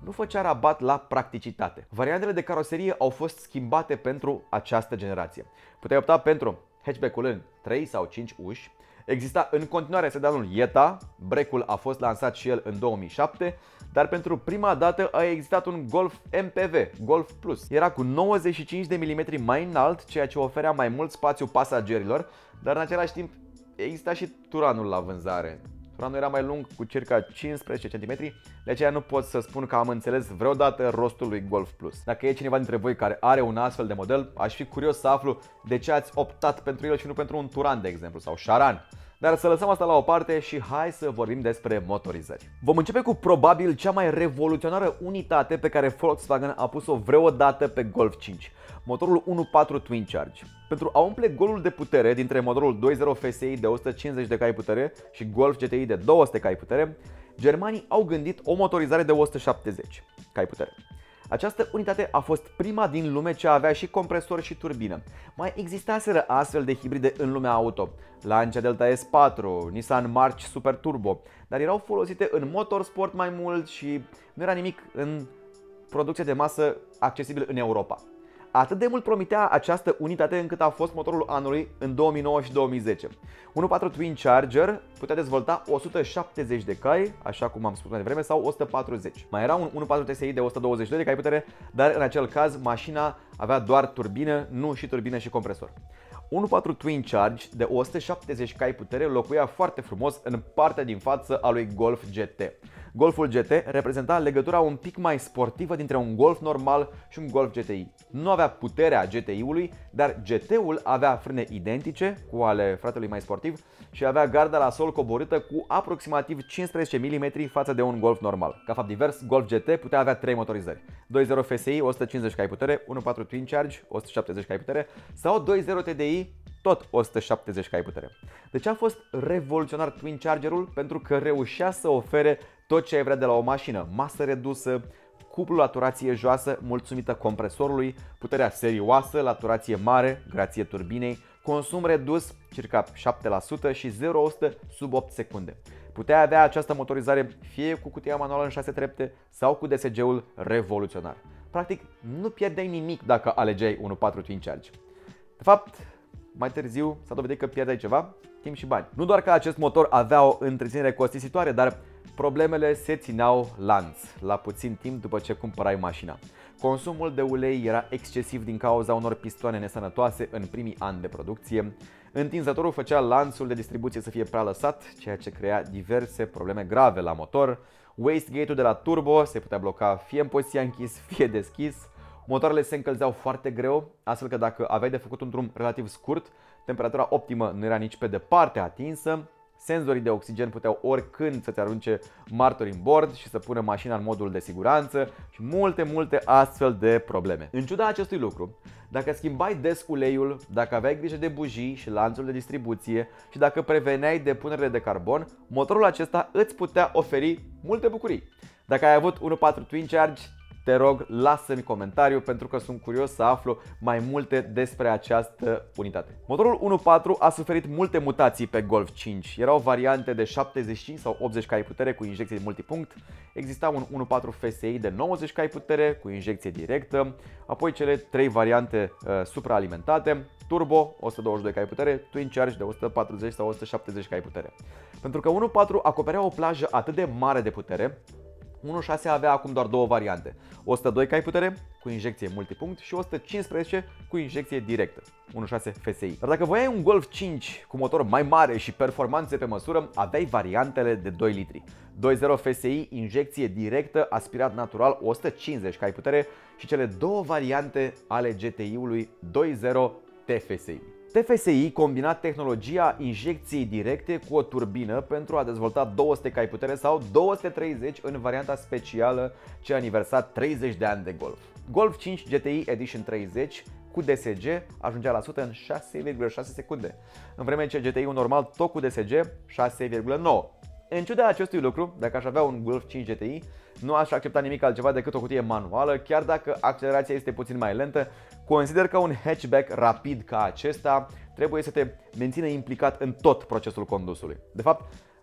nu făcea rabat la practicitate. Variantele de caroserie au fost schimbate pentru această generație. Puteai opta pentru hatchback-ul în trei sau cinci uși. Exista în continuare sedanul Jetta, break-ul a fost lansat și el în două mii șapte, dar pentru prima dată a existat un Golf M P V, Golf Plus. Era cu nouăzeci și cinci de milimetri mai înalt, ceea ce oferea mai mult spațiu pasagerilor, dar în același timp exista și Turanul la vânzare. Turanul era mai lung cu circa cincisprezece centimetri, de aceea nu pot să spun că am înțeles vreodată rostul lui Golf Plus. Dacă e cineva dintre voi care are un astfel de model, aș fi curios să aflu de ce ați optat pentru el și nu pentru un Turan, de exemplu, sau Charan. Dar să lăsăm asta la o parte și hai să vorbim despre motorizări. Vom începe cu probabil cea mai revoluționară unitate pe care Volkswagen a pus-o vreodată pe Golf cinci, motorul unu punct patru Twin Charge. Pentru a umple golul de putere dintre motorul doi punct zero F S I de o sută cincizeci de cai putere și Golf G T I de două sute cai putere, germanii au gândit o motorizare de o sută șaptezeci cai putere. Această unitate a fost prima din lume ce avea și compresor și turbină. Mai existaseră astfel de hibride în lumea auto, Lancia Delta S patru, Nissan March Super Turbo, dar erau folosite în motorsport mai mult și nu era nimic în producție de masă accesibil în Europa. Atât de mult promitea această unitate încât a fost motorul anului în două mii nouă și două mii zece. unu punct patru Twin Charger putea dezvolta o sută șaptezeci de cai, așa cum am spus mai devreme, sau o sută patruzeci. Mai era un unu punct patru T S I de o sută douăzeci și doi de cai putere, dar în acel caz mașina avea doar turbină, nu și turbină și compresor. unu punct patru Twin Charge de o sută șaptezeci cai putere locuia foarte frumos în partea din față a lui Golf G T. Golful G T reprezenta legătura un pic mai sportivă dintre un Golf normal și un Golf G T I. Nu avea puterea G T I-ului, dar G T-ul avea frâne identice cu ale fratelui mai sportiv și avea garda la sol coborâtă cu aproximativ cincisprezece milimetri față de un Golf normal. Ca fapt divers, Golf G T putea avea trei motorizări: doi punct zero F S I, o sută cincizeci cai putere, unu punct patru Twin Charge, o sută șaptezeci cai putere sau doi punct zero T D I, tot o sută șaptezeci cai putere. De ce a fost revoluționar Twin Chargerul? Pentru că reușea să ofere tot ce ai vrea de la o mașină: masă redusă, cuplu la turație joasă mulțumită compresorului, puterea serioasă la turație mare grație turbinei, consum redus, circa șapte la sută și zero la o sută sub opt secunde. Putea avea această motorizare fie cu cutia manuală în șase trepte sau cu D S G-ul revoluționar. Practic, nu pierdeai nimic dacă alegeai unu punct patru Twin Charge. De fapt, mai târziu s-a dovedit că pierdeai ceva, timp și bani. Nu doar că acest motor avea o întreținere costisitoare, dar problemele se țineau lanț la puțin timp după ce cumpărai mașina. Consumul de ulei era excesiv din cauza unor pistoane nesănătoase în primii ani de producție. Întinzătorul făcea lanțul de distribuție să fie prea lăsat, ceea ce crea diverse probleme grave la motor. Wastegate-ul de la turbo se putea bloca fie în poziția închis, fie deschis. Motoarele se încălzeau foarte greu, astfel că dacă aveai de făcut un drum relativ scurt, temperatura optimă nu era nici pe departe atinsă. Senzorii de oxigen puteau oricând să-ți arunce martori în bord și să pună mașina în modul de siguranță și multe, multe astfel de probleme. În ciuda acestui lucru, dacă schimbai des uleiul, dacă aveai grijă de bujii și lanțul de distribuție și dacă preveneai depunerile de carbon, motorul acesta îți putea oferi multe bucurii. Dacă ai avut unu punct patru Twin Charge, te rog, lasă-mi comentariu pentru că sunt curios să aflu mai multe despre această unitate. Motorul unu punct patru a suferit multe mutații pe Golf cinci. Erau variante de șaptezeci și cinci sau optzeci cai putere cu injecție multipunct, exista un unu punct patru F S I de nouăzeci cai putere cu injecție directă, apoi cele trei variante uh, supraalimentate, turbo, o sută douăzeci și doi cai putere, Twin Charge de o sută patruzeci sau o sută șaptezeci cai putere. Pentru că unu punct patru acoperea o plajă atât de mare de putere, unu punct șase avea acum doar două variante: o sută doi cai putere cu injecție multipunct și o sută cincisprezece cu injecție directă, unu punct șase F S I. Dar dacă voiai un Golf cinci cu motor mai mare și performanțe pe măsură, aveai variantele de doi litri, doi punct zero F S I, injecție directă, aspirat natural, o sută cincizeci cai putere și cele două variante ale G T I-ului doi punct zero T F S I. T F S I combina tehnologia injecției directe cu o turbină pentru a dezvolta două sute cai putere sau două sute treizeci în varianta specială ce a aniversat treizeci de ani de Golf. Golf cinci G T I Edition treizeci cu D S G ajungea la sută în șase virgulă șase secunde, în vreme ce G T I-ul normal tot cu D S G șase virgulă nouă. În ciuda acestui lucru, dacă aș avea un Golf cinci G T I, nu aș accepta nimic altceva decât o cutie manuală, chiar dacă accelerația este puțin mai lentă. Consider că un hatchback rapid ca acesta trebuie să te mențină implicat în tot procesul condusului. De fapt,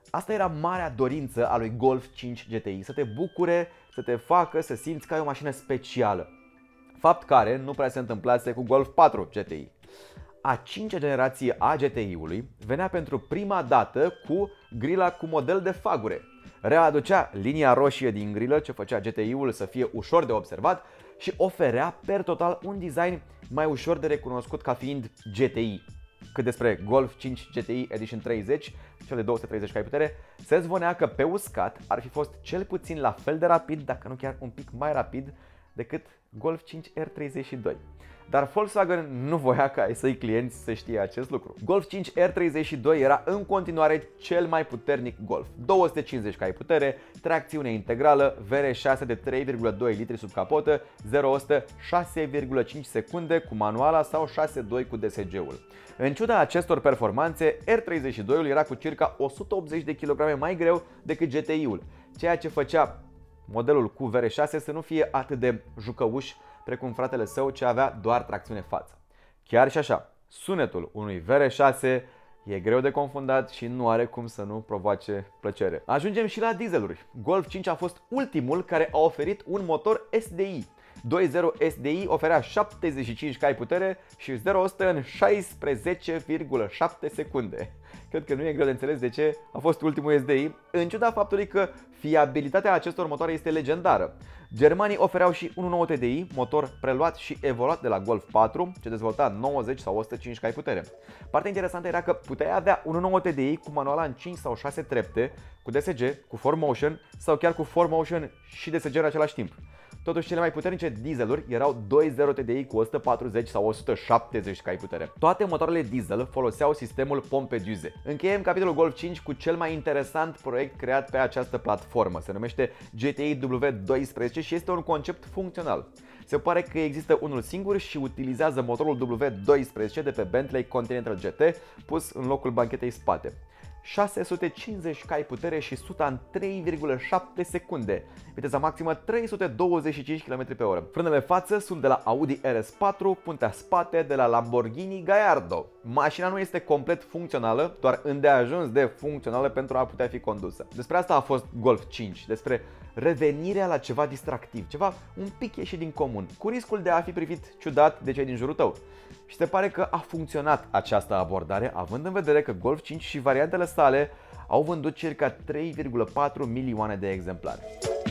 Asta era marea dorință a lui Golf cinci G T I, să te bucure, să te facă să simți că ai o mașină specială. Fapt care nu prea se întâmplase cu Golf patru G T I. A cincea generație a G T I-ului venea pentru prima dată cu grila cu model de fagure. Readucea linia roșie din grilă, ce făcea G T I-ul să fie ușor de observat și oferea per total un design mai ușor de recunoscut ca fiind G T I. Cât despre Golf cinci G T I Edition treizeci, cel de două sute treizeci cai putere, se zvonea că pe uscat ar fi fost cel puțin la fel de rapid, dacă nu chiar un pic mai rapid, decât Golf cinci R treizeci și doi. Dar Volkswagen nu voia ca ai săi clienți să știe acest lucru. Golf cinci R treizeci și doi era în continuare cel mai puternic Golf. două sute cincizeci cai putere, tracțiune integrală, V R șase de trei virgulă doi litri sub capotă, zero la sută șase virgulă cinci secunde cu manuala sau șase virgulă doi cu D S G-ul. În ciuda acestor performanțe, R treizeci și doi-ul era cu circa o sută optzeci de kilograme mai greu decât G T I-ul, ceea ce făcea modelul cu V R șase să nu fie atât de jucăuș precum fratele său ce avea doar tracțiune față. Chiar și așa, sunetul unui V R șase e greu de confundat și nu are cum să nu provoace plăcere. Ajungem și la dieseluri. Golf cinci a fost ultimul care a oferit un motor S D I. doi punct zero S D I oferea șaptezeci și cinci cai putere și zero la sută în șaisprezece virgulă șapte secunde. Cred că nu e greu de înțeles de ce a fost ultimul S D I, în ciuda faptului că fiabilitatea acestor motoare este legendară. Germanii ofereau și unu punct nouă T D I, motor preluat și evoluat de la Golf patru, ce dezvolta nouăzeci sau o sută cinci cai putere. Partea interesantă era că puteai avea unu punct nouă T D I cu manuala în cinci sau șase trepte, cu D S G, cu four motion sau chiar cu four motion și D S G în același timp. Totuși, cele mai puternice dieseluri erau doi punct zero T D I cu o sută patruzeci sau o sută șaptezeci cai putere. Toate motoarele diesel foloseau sistemul pompe Duze. Încheiem capitolul Golf cinci cu cel mai interesant proiect creat pe această platformă. Se numește G T I W doisprezece și este un concept funcțional. Se pare că există unul singur și utilizează motorul W doisprezece de pe Bentley Continental G T pus în locul banchetei spate. șase sute cincizeci cai putere și suta în trei virgulă șapte secunde, viteza maximă trei sute douăzeci și cinci kilometri pe oră. Frânele față sunt de la Audi R S patru, puntea spate de la Lamborghini Gallardo. Mașina nu este complet funcțională, doar îndeajuns de funcțională pentru a putea fi condusă. Despre asta a fost Golf cinci, despre revenirea la ceva distractiv, ceva un pic ieșit din comun, cu riscul de a fi privit ciudat de cei din jurul tău. Și se pare că a funcționat această abordare, având în vedere că Golf cinci și variantele sale au vândut circa trei virgulă patru milioane de exemplare.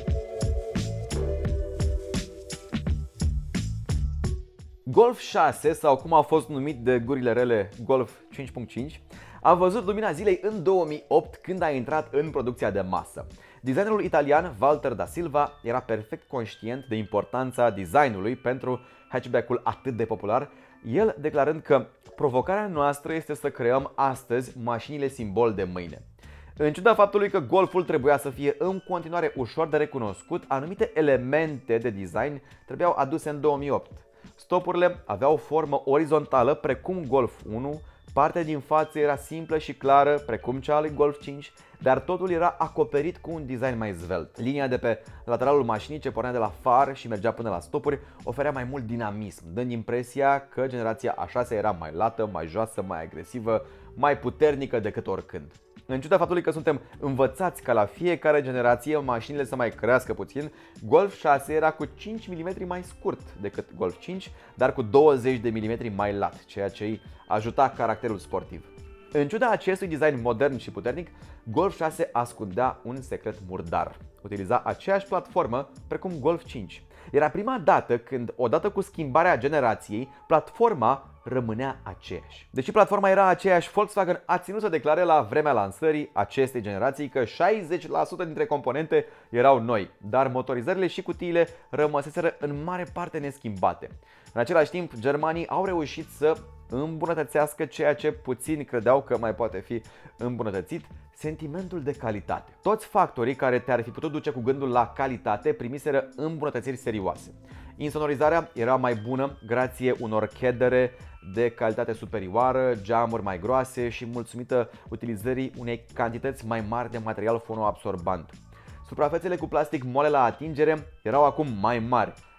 Golf șase, sau cum a fost numit de gurile rele Golf cinci punct cinci, a văzut lumina zilei în două mii opt, când a intrat în producția de masă. Designerul italian Walter da Silva era perfect conștient de importanța designului pentru hatchback-ul atât de popular, el declarând că provocarea noastră este să creăm astăzi mașinile simbol de mâine. În ciuda faptului că Golful trebuia să fie în continuare ușor de recunoscut, anumite elemente de design trebuiau aduse în două mii opt. Stopurile aveau formă orizontală precum Golf unu, partea din față era simplă și clară precum cea a lui Golf cinci, dar totul era acoperit cu un design mai zvelt. Linia de pe lateralul mașinii, ce pornea de la far și mergea până la stopuri, oferea mai mult dinamism, dând impresia că generația a șasea era mai lată, mai joasă, mai agresivă, mai puternică decât oricând. În ciuda faptului că suntem învățați ca la fiecare generație mașinile să mai crească puțin, Golf șase era cu cinci milimetri mai scurt decât Golf cinci, dar cu douăzeci de milimetri mai lat, ceea ce îi ajuta caracterul sportiv. În ciuda acestui design modern și puternic, Golf șase ascundea un secret murdar. Utiliza aceeași platformă precum Golf cinci. Era prima dată când, odată cu schimbarea generației, platforma rămânea aceeași. Deși platforma era aceeași, Volkswagen a ținut să declare la vremea lansării acestei generații că șaizeci la sută dintre componente erau noi, dar motorizările și cutiile rămăseseră în mare parte neschimbate. În același timp, germanii au reușit să îmbunătățească ceea ce puțini credeau că mai poate fi îmbunătățit: sentimentul de calitate. Toți factorii care te-ar fi putut duce cu gândul la calitate primiseră îmbunătățiri serioase. Insonorizarea era mai bună grație unor chedere de calitate superioară, geamuri mai groase și mulțumită utilizării unei cantități mai mari de material fonoabsorbant. Suprafețele cu plastic mole la atingere erau acum mai mari,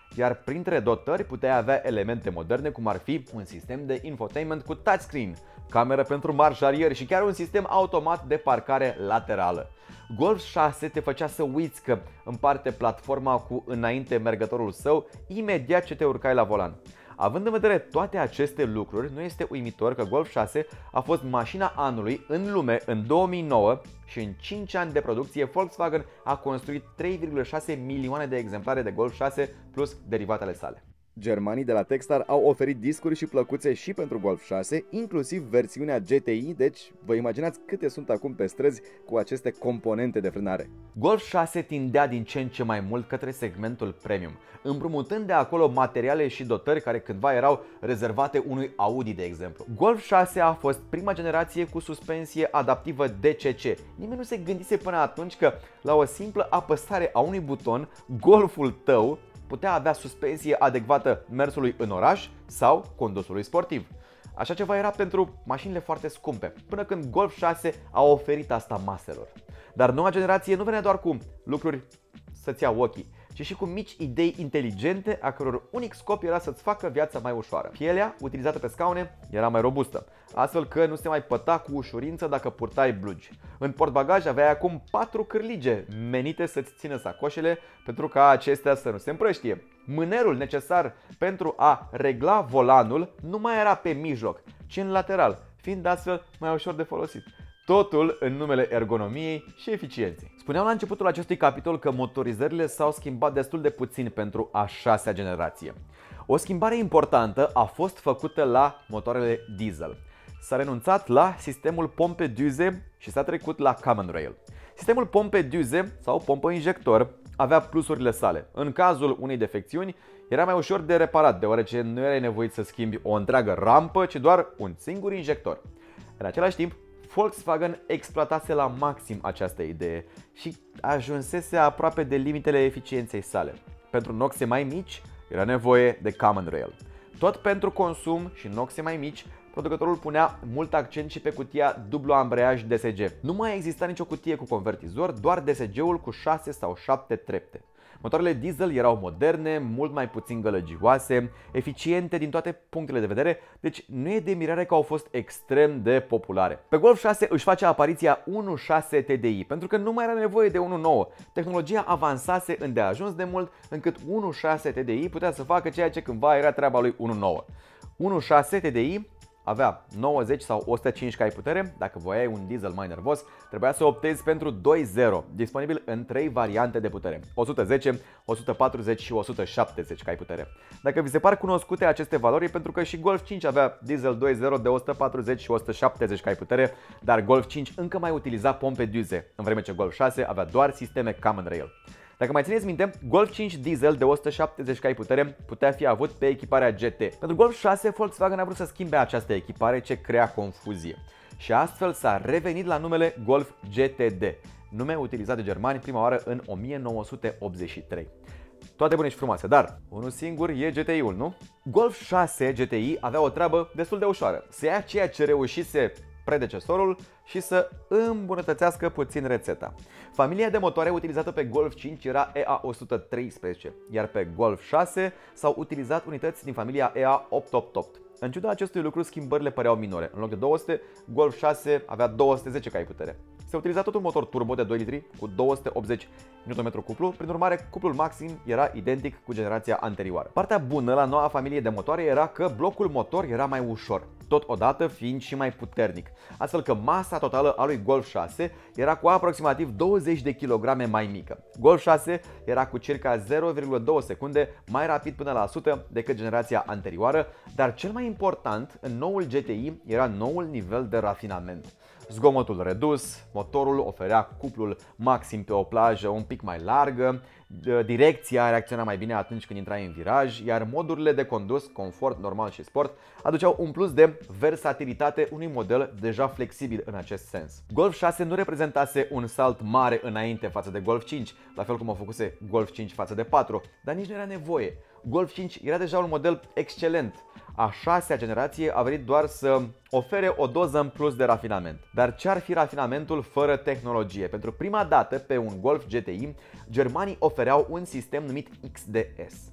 iar printre dotări puteai avea elemente moderne cum ar fi un sistem de infotainment cu touchscreen, cameră pentru marșarieri și chiar un sistem automat de parcare laterală. Golf șase te făcea să uiți că împarte platforma cu înainte mergătorul său imediat ce te urcai la volan. Având în vedere toate aceste lucruri, nu este uimitor că Golf șase a fost mașina anului în lume în două mii nouă și în cinci ani de producție Volkswagen a construit trei virgulă șase milioane de exemplare de Golf șase plus derivatele sale. Germanii de la Techstar au oferit discuri și plăcuțe și pentru Golf șase, inclusiv versiunea G T I, deci vă imaginați câte sunt acum pe străzi cu aceste componente de frânare. Golf șase tindea din ce în ce mai mult către segmentul premium, împrumutând de acolo materiale și dotări care cândva erau rezervate unui Audi, de exemplu. Golf șase a fost prima generație cu suspensie adaptivă D C C. Nimeni nu se gândise până atunci că la o simplă apăsare a unui buton, Golful tău putea avea suspensie adecvată mersului în oraș sau condusului sportiv. Așa ceva era pentru mașinile foarte scumpe, până când Golf șase a oferit asta maselor. Dar noua generație nu venea doar cu lucruri să-ți ia ochii, ci și cu mici idei inteligente a căror unic scop era să-ți facă viața mai ușoară. Pielea utilizată pe scaune era mai robustă, astfel că nu se mai păta cu ușurință dacă purtai blugi. În portbagaj aveai acum patru cârlige menite să-ți țină sacoșele pentru ca acestea să nu se împrăștie. Mânerul necesar pentru a regla volanul nu mai era pe mijloc, ci în lateral, fiind astfel mai ușor de folosit. Totul în numele ergonomiei și eficienței. Spuneam la începutul acestui capitol că motorizările s-au schimbat destul de puțin pentru a șasea generație. O schimbare importantă a fost făcută la motoarele diesel. S-a renunțat la sistemul pompe-duze și s-a trecut la common rail. Sistemul pompe-duze sau pompă-injector avea plusurile sale. În cazul unei defecțiuni era mai ușor de reparat, deoarece nu era nevoit să schimbi o întreagă rampă, ci doar un singur injector. În același timp, Volkswagen exploatase la maxim această idee și ajunsese aproape de limitele eficienței sale. Pentru noxe mai mici era nevoie de common rail. Tot pentru consum și noxe mai mici, producătorul punea mult accent și pe cutia dublu ambreiaj D S G. Nu mai exista nicio cutie cu convertizor, doar D S G-ul cu șase sau șapte trepte. Motoarele diesel erau moderne, mult mai puțin gălăgioase, eficiente din toate punctele de vedere, deci nu e de mirare că au fost extrem de populare. Pe Golf șase își face apariția unu punct șase T D I, pentru că nu mai era nevoie de unu punct nouă. Tehnologia avansase îndeajuns de mult încât unu punct șase T D I putea să facă ceea ce cândva era treaba lui unu punct nouă. unu punct șase T D I avea nouăzeci sau o sută cinci cai putere. Dacă voiai un diesel mai nervos, trebuia să optezi pentru doi punct zero, disponibil în trei variante de putere: o sută zece, o sută patruzeci și o sută șaptezeci cai putere. Dacă vi se par cunoscute aceste valori, e pentru că și Golf cinci avea diesel doi punct zero de o sută patruzeci și o sută șaptezeci cai putere, dar Golf cinci încă mai utiliza pompe duze, în vreme ce Golf șase avea doar sisteme common rail. Dacă mai țineți minte, Golf cinci diesel de o sută șaptezeci cai putere putea fi avut pe echiparea G T. Pentru Golf șase, Volkswagen a vrut să schimbe această echipare, ce crea confuzie. Și astfel s-a revenit la numele Golf G T D, nume utilizat de germani prima oară în o mie nouă sute optzeci și trei. Toate bune și frumoase, dar unul singur e G T I-ul, nu? Golf șase G T I avea o treabă destul de ușoară: să ia ceea ce reușise predecesorul și să îmbunătățească puțin rețeta. Familia de motoare utilizată pe Golf cinci era E A o sută treisprezece, iar pe Golf șase s-au utilizat unități din familia E A opt opt opt. În ciuda acestui lucru, schimbările păreau minore. În loc de două sute, Golf șase avea două sute zece cai putere. Se utiliza tot un motor turbo de doi litri cu două sute optzeci Nm cuplu, prin urmare cuplul maxim era identic cu generația anterioară. Partea bună la noua familie de motoare era că blocul motor era mai ușor, totodată fiind și mai puternic, astfel că masa totală a lui Golf șase era cu aproximativ douăzeci de kilograme mai mică. Golf șase era cu circa zero virgulă doi secunde mai rapid până la o sută decât generația anterioară, dar cel mai important în noul G T I era noul nivel de rafinament. Zgomotul redus, motorul oferea cuplul maxim pe o plajă un pic mai largă, direcția reacționa mai bine atunci când intrai în viraj, iar modurile de condus, confort, normal și sport, aduceau un plus de versatilitate unui model deja flexibil în acest sens. Golf șase nu reprezentase un salt mare înainte față de Golf cinci, la fel cum a făcuse Golf cinci față de patru, dar nici nu era nevoie. Golf cinci era deja un model excelent. A șasea generație a venit doar să ofere o doză în plus de rafinament. Dar ce ar fi rafinamentul fără tehnologie? Pentru prima dată pe un Golf G T I, germanii ofereau un sistem numit X D S.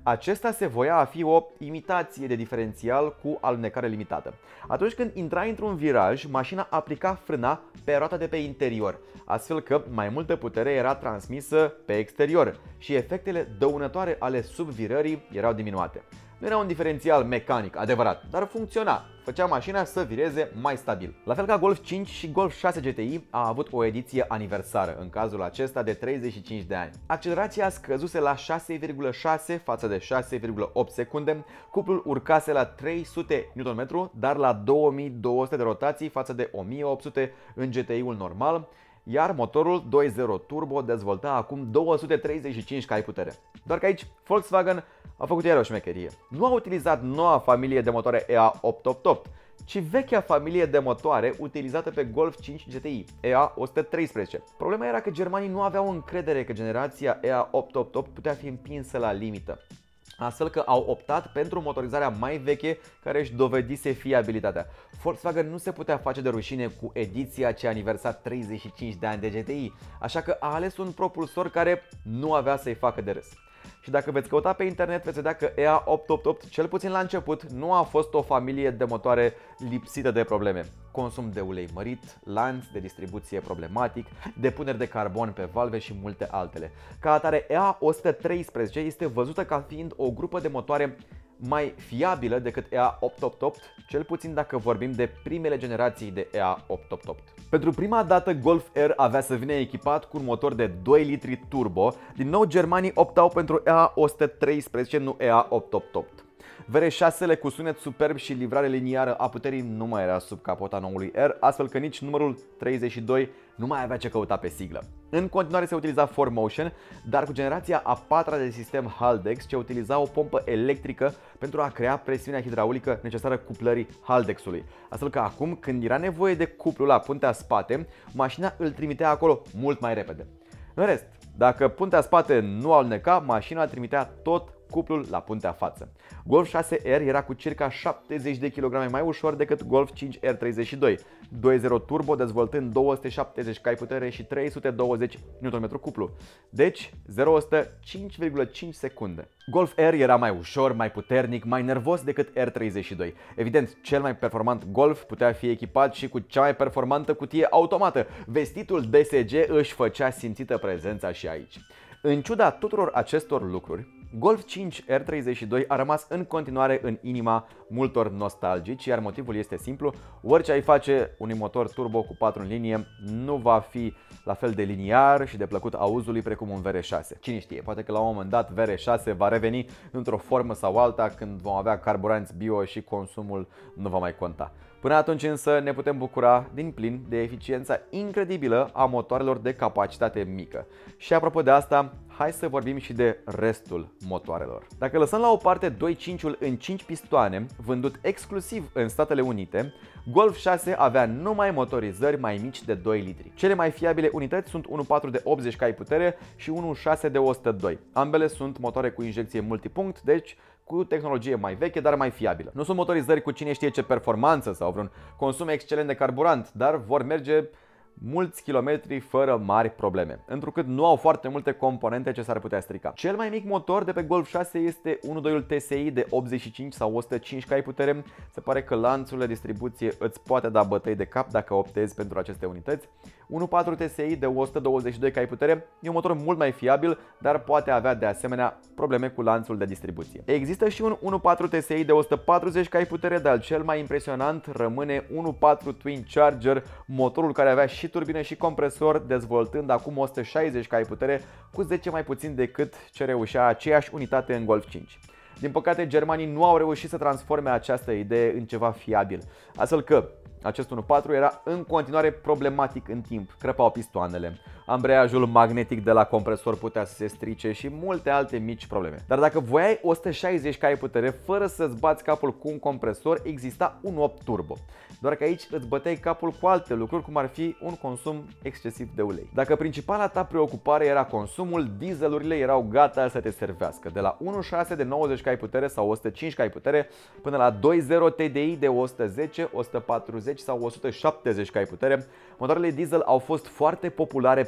Acesta se voia a fi o imitație de diferențial cu alunecare limitată. Atunci când intrai într-un viraj, mașina aplica frâna pe roata de pe interior, astfel că mai multă putere era transmisă pe exterior și efectele dăunătoare ale subvirării erau diminuate. Nu era un diferențial mecanic adevărat, dar funcționa. Făcea mașina să vireze mai stabil. La fel ca Golf cinci și Golf șase G T I a avut o ediție aniversară, în cazul acesta de treizeci și cinci de ani. Accelerația scăzuse la șase virgulă șase față de șase virgulă opt secunde, cuplul urcase la trei sute newton metri, dar la două mii două sute de rotații față de o mie opt sute în G T I-ul normal, iar motorul doi punct zero turbo dezvolta acum două sute treizeci și cinci cai putere. Doar că aici Volkswagen a făcut iar o șmecherie. Nu a utilizat noua familie de motoare E A opt opt opt, ci vechea familie de motoare utilizată pe Golf cinci G T I, E A o sută treisprezece. Problema era că germanii nu aveau încredere că generația E A opt opt opt putea fi împinsă la limită, astfel că au optat pentru motorizarea mai veche care își dovedise fiabilitatea. Volkswagen nu se putea face de rușine cu ediția ce a aniversat treizeci și cinci de ani de G T I, așa că a ales un propulsor care nu avea să-i facă de râs. Și dacă veți căuta pe internet, veți vedea că E A opt opt opt, cel puțin la început, nu a fost o familie de motoare lipsită de probleme. Consum de ulei mărit, lanț de distribuție problematic, depuneri de carbon pe valve și multe altele. Ca atare, E A o sută treisprezece este văzută ca fiind o grupă de motoare mai fiabilă decât E A opt opt opt, cel puțin dacă vorbim de primele generații de E A opt opt opt. Pentru prima dată Golf R avea să vină echipat cu un motor de doi litri turbo. Din nou germanii optau pentru E A o sută treisprezece, nu E A opt opt opt. V R șase-le cu sunet superb și livrare liniară a puterii nu mai era sub capota noului R, astfel că nici numărul treizeci și doi nu mai avea ce căuta pe siglă. În continuare se utiliza four motion, dar cu generația a patra de sistem Haldex, ce utiliza o pompă electrică pentru a crea presiunea hidraulică necesară cuplării Haldexului. Astfel că acum, când era nevoie de cuplu la puntea spate, mașina îl trimitea acolo mult mai repede. În rest, dacă puntea spate nu aluneca, mașina îl trimitea tot cuplul la puntea față. Golf șase R era cu circa șaptezeci de kilograme mai ușor decât Golf cinci R treizeci și doi, doi punct zero turbo dezvoltând două sute șaptezeci cai putere și trei sute douăzeci newton metri cuplu, deci zero la sută cinci virgulă cinci secunde. Golf R era mai ușor, mai puternic, mai nervos decât R treizeci și doi. Evident, cel mai performant Golf putea fi echipat și cu cea mai performantă cutie automată. Vestitul D S G își făcea simțită prezența și aici. În ciuda tuturor acestor lucruri, Golf cinci R treizeci și doi a rămas în continuare în inima multor nostalgici, iar motivul este simplu: orice ai face unui motor turbo cu patru în linie, nu va fi la fel de liniar și de plăcut auzului precum un V R șase. Cine știe, poate că la un moment dat V R șase va reveni într-o formă sau alta când vom avea carburanți bio și consumul nu va mai conta. Până atunci însă ne putem bucura din plin de eficiența incredibilă a motoarelor de capacitate mică. Și apropo de asta, hai să vorbim și de restul motoarelor. Dacă lăsăm la o parte doi virgulă cinci-ul în cinci pistoane, vândut exclusiv în Statele Unite, Golf șase avea numai motorizări mai mici de doi litri. Cele mai fiabile unități sunt unu virgulă patru de optzeci cai putere și unu virgulă șase de o sută doi. Ambele sunt motoare cu injecție multipunct, deci cu tehnologie mai veche, dar mai fiabilă. Nu sunt motorizări cu cine știe ce performanță sau vreun consum excelent de carburant, dar vor merge mulți kilometri fără mari probleme, întrucât nu au foarte multe componente ce s-ar putea strica. Cel mai mic motor de pe Golf șase este unu virgulă doi-ul T S I de optzeci și cinci sau o sută cinci cai putere. Se pare că lanțul de distribuție îți poate da bătăi de cap dacă optezi pentru aceste unități. unu virgulă patru T S I de o sută douăzeci și doi cai putere e un motor mult mai fiabil, dar poate avea de asemenea probleme cu lanțul de distribuție. Există și un unu virgulă patru T S I de o sută patruzeci cai putere, dar cel mai impresionant rămâne unu virgulă patru Twin Charger, motorul care avea și turbină și compresor, dezvoltând acum o sută șaizeci cai putere, cu zece mai puțin decât ce reușea aceeași unitate în Golf cinci. Din păcate, germanii nu au reușit să transforme această idee în ceva fiabil, astfel că acest unu virgulă patru era în continuare problematic în timp, crăpau pistoanele, ambreiajul magnetic de la compresor putea să se strice și multe alte mici probleme. Dar dacă voiai o sută șaizeci cai putere fără să-ți bați capul cu un compresor, exista un opt turbo. Doar că aici îți băteai capul cu alte lucruri, cum ar fi un consum excesiv de ulei. Dacă principala ta preocupare era consumul, dieselurile erau gata să te servească. De la unu virgulă șase de nouăzeci cai putere sau o sută cinci cai putere până la doi punct zero T D I de o sută zece, o sută patruzeci sau o sută șaptezeci cai putere, motoarele diesel au fost foarte populare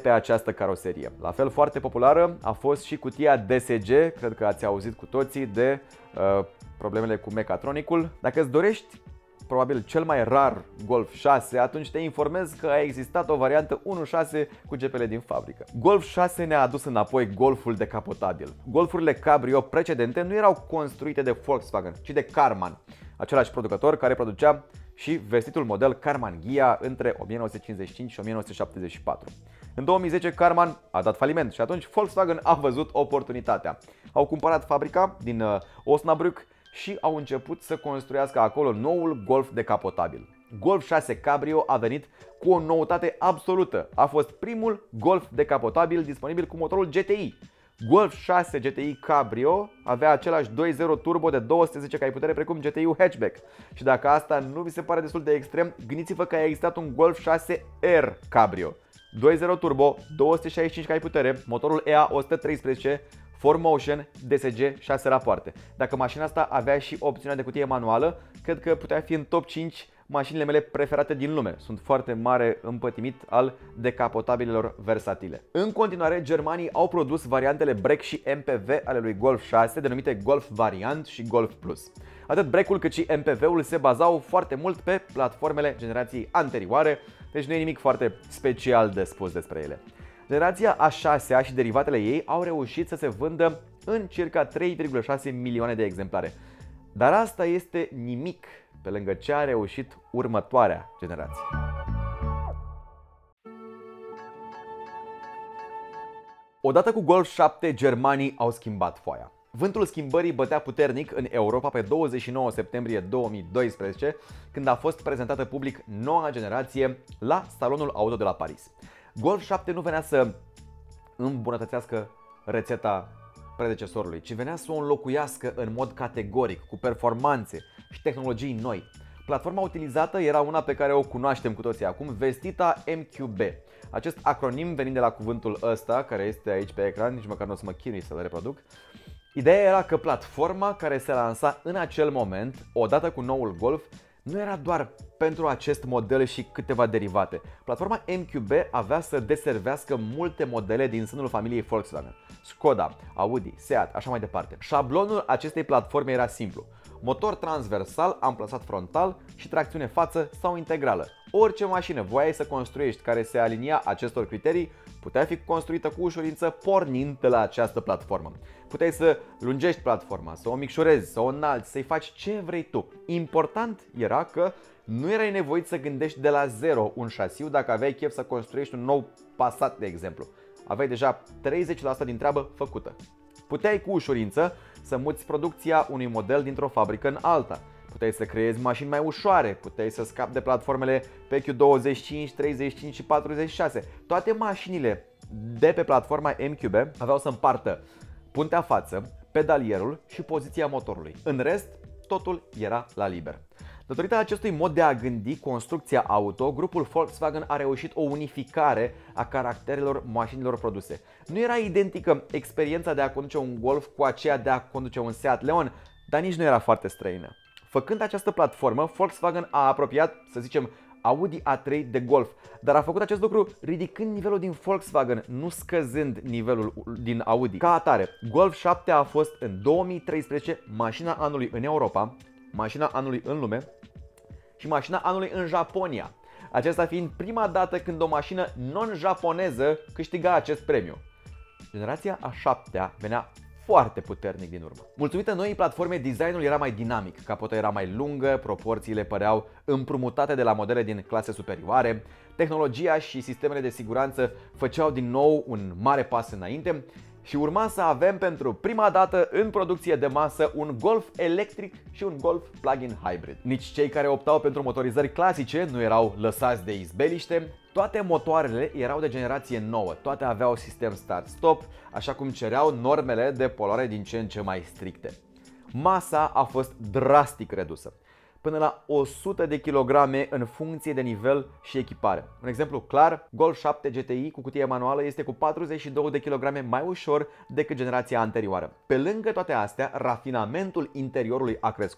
pe această caroserie. La fel, foarte populară a fost și cutia D S G, cred că ați auzit cu toții de uh, problemele cu mecatronicul. Dacă îți dorești probabil cel mai rar Golf șase, atunci te informez că a existat o variantă unu punct șase cu G P L din fabrică. Golf șase ne-a adus înapoi Golful decapotabil. Golfurile cabrio precedente nu erau construite de Volkswagen, ci de Karmann, același producător care producea și vestitul model Karmann Ghia între o mie nouă sute cincizeci și cinci și o mie nouă sute șaptezeci și patru. În două mii zece Karmann a dat faliment și atunci Volkswagen a văzut oportunitatea. Au cumpărat fabrica din Osnabrück și au început să construiască acolo noul Golf decapotabil. Golf șase Cabrio a venit cu o noutate absolută. A fost primul Golf decapotabil disponibil cu motorul G T I. Golf șase G T I Cabrio avea același doi punct zero turbo de două sute zece cai putere precum G T I-ul hatchback. Și dacă asta nu vi se pare destul de extrem, gândiți-vă că a existat un Golf șase R Cabrio. doi punct zero turbo, două sute șaizeci și cinci cai putere, motorul E A o sută treisprezece, four motion, D S G, șase rapoarte. Dacă mașina asta avea și opțiunea de cutie manuală, cred că putea fi în top cinci mașinile mele preferate din lume. Sunt foarte mare împătimit al decapotabililor versatile. În continuare, germanii au produs variantele break și M P V ale lui Golf șase, denumite Golf Variant și Golf Plus. Atât break-ul cât și M P V-ul se bazau foarte mult pe platformele generației anterioare, deci nu e nimic foarte special de spus despre ele. Generația a șasea și derivatele ei au reușit să se vândă în circa trei virgulă șase milioane de exemplare. Dar asta este nimic pe lângă ce a reușit următoarea generație. Odată cu Golf șapte, germanii au schimbat foaia. Vântul schimbării bătea puternic în Europa pe douăzeci și nouă septembrie două mii doisprezece, când a fost prezentată public noua generație la Salonul Auto de la Paris. Golf șapte nu venea să îmbunătățească rețeta predecesorului, ci venea să o înlocuiască în mod categoric, cu performanțe și tehnologii noi. Platforma utilizată era una pe care o cunoaștem cu toții acum, vestita M Q B. Acest acronim venind de la cuvântul ăsta, care este aici pe ecran, nici măcar nu o să mă chinui să-l reproduc. Ideea era că platforma care se lansa în acel moment, odată cu noul Golf, nu era doar pentru acest model și câteva derivate. Platforma M Q B avea să deservească multe modele din sânul familiei Volkswagen, Skoda, Audi, Seat, așa mai departe. Șablonul acestei platforme era simplu. Motor transversal, amplasat frontal și tracțiune față sau integrală. Orice mașină voiai să construiești care se alinia acestor criterii putea fi construită cu ușurință pornind de la această platformă. Puteai să lungești platforma, să o micșorezi, să o înalți, să-i faci ce vrei tu. Important era că nu erai nevoit să gândești de la zero un șasiu dacă aveai chef să construiești un nou Passat, de exemplu. Aveai deja treizeci la sută din treabă făcută. Puteai cu ușurință să muți producția unui model dintr-o fabrică în alta. Puteai să creezi mașini mai ușoare, puteai să scapi de platformele P Q douăzeci și cinci, treizeci și cinci și patruzeci și șase. Toate mașinile de pe platforma M Q B aveau să împartă puntea față, pedalierul și poziția motorului. În rest, totul era la liber. Datorită acestui mod de a gândi construcția auto, grupul Volkswagen a reușit o unificare a caracterelor mașinilor produse. Nu era identică experiența de a conduce un Golf cu aceea de a conduce un Seat Leon, dar nici nu era foarte străină. Făcând această platformă, Volkswagen a apropiat, să zicem, Audi A trei de Golf, dar a făcut acest lucru ridicând nivelul din Volkswagen, nu scăzând nivelul din Audi. Ca atare, Golf șapte a fost în două mii treisprezece mașina anului în Europa, mașina anului în lume și mașina anului în Japonia. Aceasta fiind prima dată când o mașină non-japoneză câștiga acest premiu. Generația a șaptea venea foarte puternic din urmă. Mulțumită noii platforme, designul era mai dinamic, capota era mai lungă, proporțiile păreau împrumutate de la modele din clase superioare, tehnologia și sistemele de siguranță făceau din nou un mare pas înainte și urma să avem pentru prima dată în producție de masă un Golf electric și un Golf plug-in hybrid. Nici cei care optau pentru motorizări clasice nu erau lăsați de izbeliște. Toate motoarele erau de generație nouă, toate aveau sistem start-stop, așa cum cereau normele de poluare din ce în ce mai stricte. Masa a fost drastic redusă, până la o sută de kilograme în funcție de nivel și echipare. Un exemplu clar, Golf șapte G T I cu cutie manuală este cu patruzeci și două de kilograme mai ușor decât generația anterioară. Pe lângă toate astea, rafinamentul interiorului a crescut.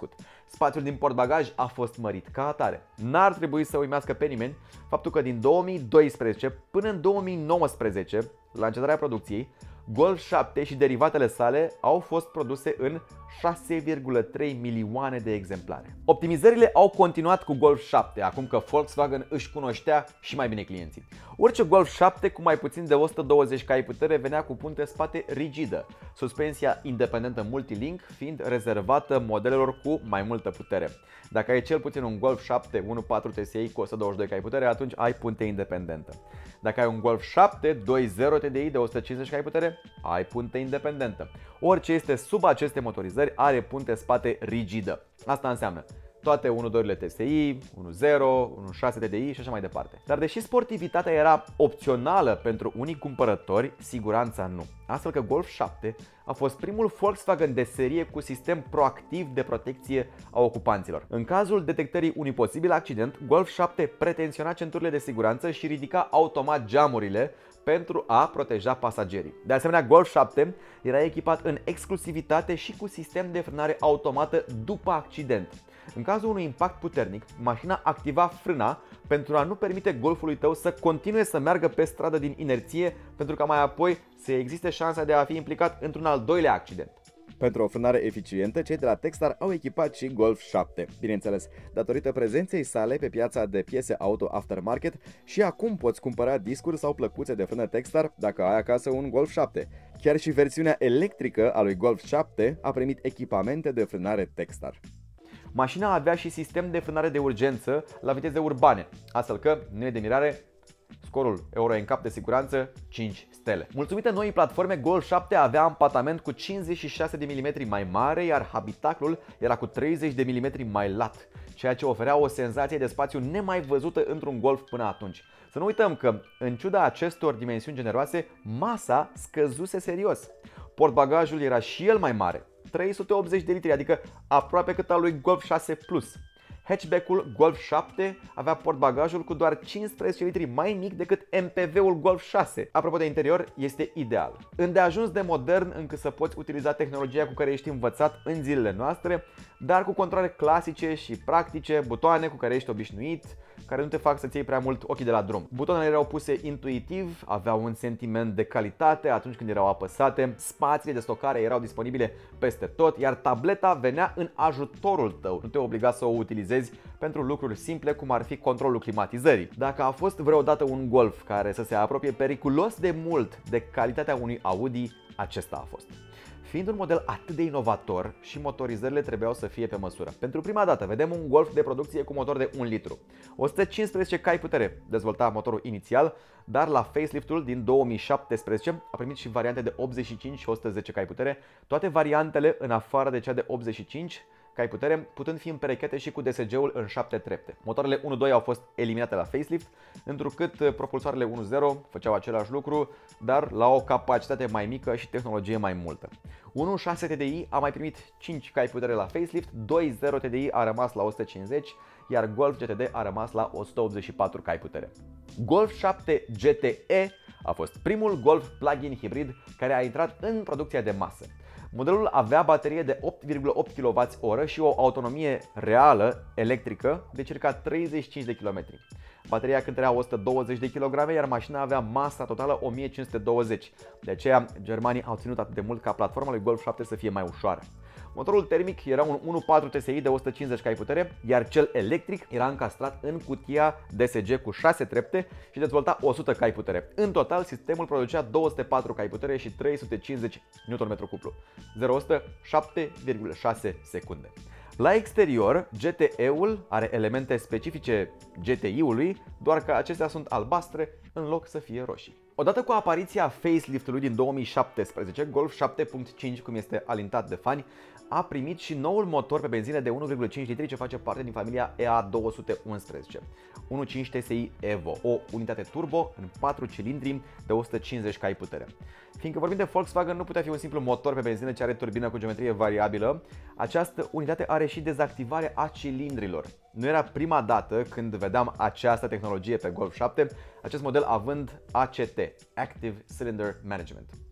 spațiul din portbagaj a fost mărit ca atare. N-ar trebui să uimească pe nimeni faptul că din două mii doisprezece până în două mii nouăsprezece, la încetarea producției, Golf șapte și derivatele sale au fost produse în șase virgulă trei milioane de exemplare. Optimizările au continuat cu Golf șapte, acum că Volkswagen își cunoștea și mai bine clienții. Orice Golf șapte cu mai puțin de o sută douăzeci cai putere venea cu punte spate rigidă, suspensia independentă multilink fiind rezervată modelelor cu mai multă putere. Dacă ai cel puțin un Golf șapte unu punct patru T S I cu o sută douăzeci și doi cai putere, atunci ai punte independentă. Dacă ai un Golf șapte doi punct zero T D I de o sută cincizeci cai putere, ai punte independentă. Orice este sub aceste motorizări are punte spate rigidă. Asta înseamnă toate unu punct doi T S I, unu punct zero, unu punct șase T D I și așa mai departe. Dar deși sportivitatea era opțională pentru unii cumpărători, siguranța nu. Astfel că Golf șapte a fost primul Volkswagen de serie cu sistem proactiv de protecție a ocupanților. În cazul detectării unui posibil accident, Golf șapte pretensiona centurile de siguranță și ridica automat geamurile pentru a proteja pasagerii. De asemenea, Golf șapte era echipat în exclusivitate și cu sistem de frânare automată după accident. În cazul unui impact puternic, mașina activa frâna pentru a nu permite Golfului tău să continue să meargă pe stradă din inerție, pentru ca mai apoi să existe șansa de a fi implicat într-un al doilea accident. Pentru o frânare eficientă, cei de la Techstar au echipat și Golf șapte. Bineînțeles, datorită prezenței sale pe piața de piese auto aftermarket, și acum poți cumpăra discuri sau plăcuțe de frână Techstar dacă ai acasă un Golf șapte. Chiar și versiunea electrică a lui Golf șapte a primit echipamente de frânare Techstar. Mașina avea și sistem de frânare de urgență la viteze urbane, astfel că nu e de mirare scorul Euro N C A P de siguranță cinci stele. Mulțumită noii platforme, Golf șapte avea ampatament cu cincizeci și șase de milimetri mai mare, iar habitaclul era cu treizeci de milimetri mai lat, ceea ce oferea o senzație de spațiu nemai văzută într-un Golf până atunci. Să nu uităm că, în ciuda acestor dimensiuni generoase, masa scăzuse serios. Portbagajul era și el mai mare, trei sute optzeci de litri, adică aproape cât al lui Golf șase Plus. Hatchback-ul Golf șapte avea portbagajul cu doar cincisprezece litri mai mic decât M P V-ul Golf șase. Apropo de interior, este ideal. Îndeajuns de modern încât să poți utiliza tehnologia cu care ești învățat în zilele noastre, dar cu controle clasice și practice, butoane cu care ești obișnuit, care nu te fac să-ți iei prea mult ochii de la drum. Butoanele erau puse intuitiv, aveau un sentiment de calitate atunci când erau apăsate, spațiile de stocare erau disponibile peste tot, iar tableta venea în ajutorul tău, nu te obliga să o utilizezi pentru lucruri simple cum ar fi controlul climatizării. Dacă a fost vreodată un Golf care să se apropie periculos de mult de calitatea unui Audi, acesta a fost. Fiind un model atât de inovator, și motorizările trebuiau să fie pe măsură. Pentru prima dată vedem un Golf de producție cu motor de un litru. o sută cincisprezece cai putere dezvolta motorul inițial, dar la faceliftul din două mii șaptesprezece a primit și variante de optzeci și cinci și o sută zece cai putere, toate variantele în afară de cea de optzeci și cinci cai putere, putând fi împerechete și cu D S G-ul în șapte trepte. Motoarele unu punct doi au fost eliminate la facelift, întrucât propulsoarele unu punct zero făceau același lucru, dar la o capacitate mai mică și tehnologie mai multă. unu punct șase T D I a mai primit cinci cai putere la facelift, doi punct zero T D I a rămas la o sută cincizeci, iar Golf G T D a rămas la o sută optzeci și patru cai putere. Golf șapte G T E a fost primul Golf plug-in hibrid care a intrat în producția de masă. Modelul avea baterie de opt virgulă opt kilowați-oră și o autonomie reală electrică de circa treizeci și cinci de kilometri. Bateria cântărea o sută douăzeci de kilograme, iar mașina avea masa totală o mie cinci sute douăzeci. De aceea, germanii au ținut atât de mult ca platforma lui Golf șapte să fie mai ușoară. Motorul termic era un unu punct patru T S I de o sută cincizeci cai putere, iar cel electric era încastrat în cutia D S G cu șase trepte și dezvolta o sută cai putere. În total, sistemul producea două sute patru cai putere și trei sute cincizeci newton metru cuplu. zero la sută șapte virgulă șase secunde. La exterior, G T E-ul are elemente specifice G T I-ului, doar că acestea sunt albastre în loc să fie roșii. Odată cu apariția facelift-ului din două mii șaptesprezece, Golf șapte punct cinci, cum este alintat de fani, a primit și noul motor pe benzină de unu virgulă cinci litri ce face parte din familia E A două sute unsprezece. unu virgulă cinci T S I Evo, o unitate turbo în patru cilindri de o sută cincizeci cai putere. Fiindcă vorbim de Volkswagen, nu putea fi un simplu motor pe benzină ce are turbină cu geometrie variabilă, această unitate are și dezactivare a cilindrilor. Nu era prima dată când vedeam această tehnologie pe Golf șapte, acest model având A C T, Active Cylinder Management.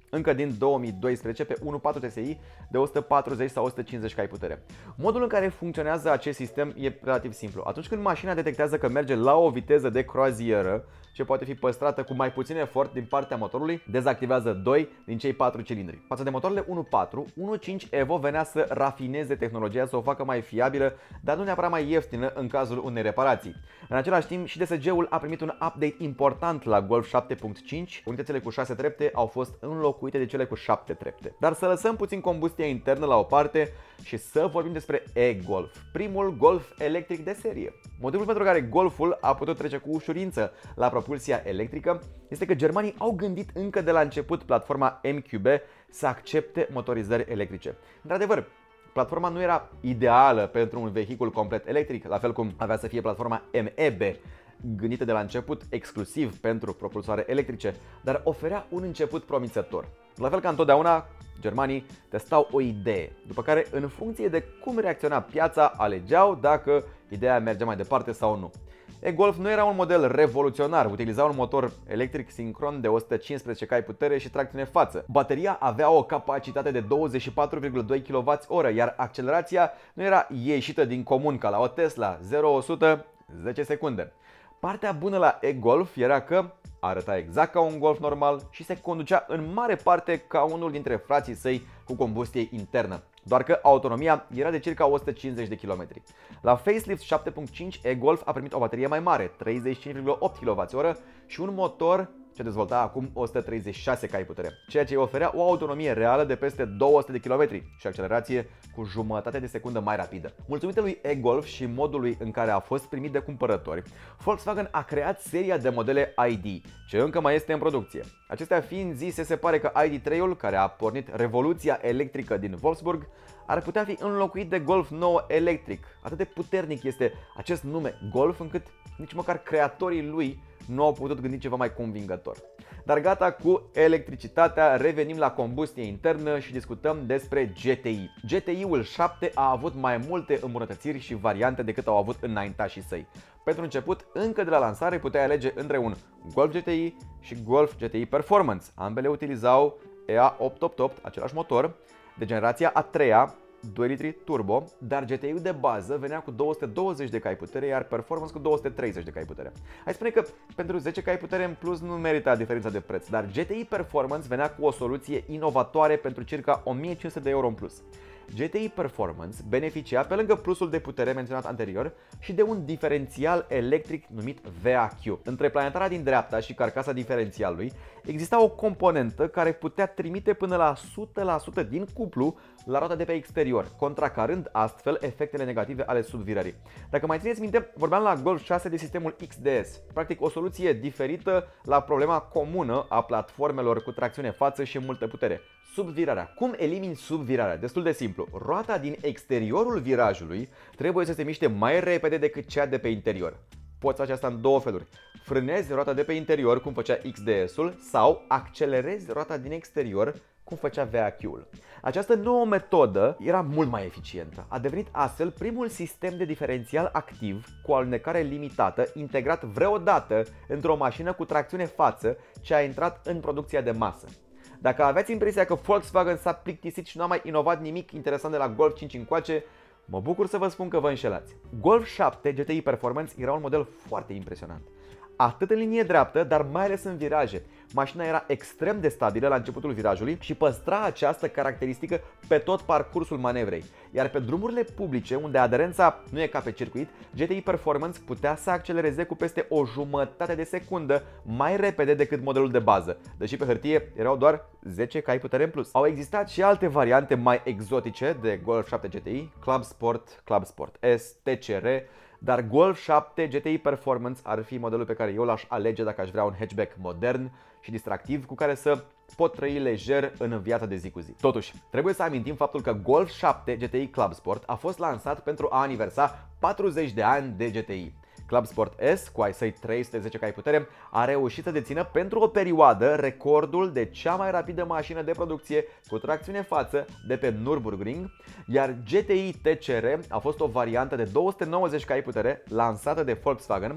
încă din două mii doisprezece pe unu virgulă patru T S I de o sută patruzeci sau o sută cincizeci cai putere. Modul în care funcționează acest sistem e relativ simplu. Atunci când mașina detectează că merge la o viteză de croazieră, ce poate fi păstrată cu mai puțin efort din partea motorului, dezactivează doi din cei patru cilindri. Față de motoarele unu virgulă patru, unu virgulă cinci Evo venea să rafineze tehnologia, să o facă mai fiabilă, dar nu neapărat mai ieftină în cazul unei reparații. În același timp, și D S G-ul a primit un update important la Golf șapte punct cinci. Unitățile cu șase trepte au fost înlocuite de cele cu șapte trepte. Dar să lăsăm puțin combustia internă la o parte și să vorbim despre e-Golf, primul Golf electric de serie. Motivul pentru care Golful a putut trece cu ușurință la propulsia electrică este că germanii au gândit încă de la început platforma M Q B să accepte motorizări electrice. Într-adevăr, platforma nu era ideală pentru un vehicul complet electric, la fel cum avea să fie platforma M E B, gândită de la început exclusiv pentru propulsoare electrice, dar oferea un început promițător. La fel ca întotdeauna, germanii testau o idee, după care, în funcție de cum reacționa piața, alegeau dacă ideea mergea mai departe sau nu. E-Golf nu era un model revoluționar, utiliza un motor electric sincron de o sută cincisprezece cai putere și tracțiune față. Bateria avea o capacitate de douăzeci și patru virgulă doi kilowați-oră, iar accelerația nu era ieșită din comun ca la o Tesla, zero la o sută zece secunde. Partea bună la e-Golf era că arăta exact ca un Golf normal și se conducea în mare parte ca unul dintre frații săi cu combustie internă, doar că autonomia era de circa o sută cincizeci de kilometri. La facelift șapte punct cinci, e-Golf a primit o baterie mai mare, treizeci și cinci virgulă opt kilowați-oră și un motor ce dezvolta acum o sută treizeci și șase cai putere, ceea ce îi oferea o autonomie reală de peste două sute de kilometri și accelerație cu jumătate de secundă mai rapidă. Mulțumită lui e-Golf și modului în care a fost primit de cumpărători, Volkswagen a creat seria de modele I D, ce încă mai este în producție. Acestea fiind zise, se pare că I D trei-ul, care a pornit revoluția electrică din Wolfsburg, ar putea fi înlocuit de Golf nouă electric. Atât de puternic este acest nume Golf încât nici măcar creatorii lui nu au putut gândi ceva mai convingător. Dar gata cu electricitatea, revenim la combustie internă și discutăm despre G T I. G T I-ul șapte a avut mai multe îmbunătățiri și variante decât au avut înaintașii săi. Pentru început, încă de la lansare puteai alege între un Golf G T I și Golf G T I Performance. Ambele utilizau E A opt opt opt, același motor, de generația a treia, doi litri turbo, dar G T I-ul de bază venea cu două sute douăzeci de cai putere, iar Performance cu două sute treizeci de cai putere. Hai spune că pentru zece cai putere în plus nu merita diferența de preț, dar G T I Performance venea cu o soluție inovatoare pentru circa o mie cinci sute de euro în plus. G T I Performance beneficia, pe lângă plusul de putere menționat anterior, și de un diferențial electric numit V A Q. Între planetara din dreapta și carcasa diferențialului exista o componentă care putea trimite până la o sută la sută din cuplu la roata de pe exterior, contracarând astfel efectele negative ale subvirării. Dacă mai țineți minte, vorbeam la Golf șase de sistemul X D S, practic o soluție diferită la problema comună a platformelor cu tracțiune față și multă putere: subvirarea. Cum elimini subvirarea? Destul de simplu. Roata din exteriorul virajului trebuie să se miște mai repede decât cea de pe interior. Poți face asta în două feluri. Frânezi roata de pe interior, cum făcea X D S-ul, sau accelerezi roata din exterior, cum făcea V A Q-ul. Această nouă metodă era mult mai eficientă. A devenit astfel primul sistem de diferențial activ cu alunecare limitată integrat vreodată într-o mașină cu tracțiune față ce a intrat în producția de masă. Dacă aveți impresia că Volkswagen s-a plictisit și nu a mai inovat nimic interesant de la Golf cinci încoace, mă bucur să vă spun că vă înșelați. Golf șapte G T I Performance era un model foarte impresionant. Atât în linie dreaptă, dar mai ales în viraje. Mașina era extrem de stabilă la începutul virajului și păstra această caracteristică pe tot parcursul manevrei. Iar pe drumurile publice, unde aderența nu e ca pe circuit, G T I Performance putea să accelereze cu peste o jumătate de secundă mai repede decât modelul de bază, deși pe hârtie erau doar zece cai putere în plus. Au existat și alte variante mai exotice de Golf șapte G T I, Club Sport, Club Sport S, T C R, dar Golf șapte G T I Performance ar fi modelul pe care eu l-aș alege dacă aș vrea un hatchback modern și distractiv cu care să pot trăi lejer în viața de zi cu zi. Totuși, trebuie să amintim faptul că Golf șapte G T I Club Sport a fost lansat pentru a aniversa patruzeci de ani de G T I. Club Sport S, cu ai săi trei sute zece cai putere, a reușit să dețină pentru o perioadă recordul de cea mai rapidă mașină de producție cu tracțiune față de pe Nürburgring, iar G T I T C R a fost o variantă de două sute nouăzeci cai putere lansată de Volkswagen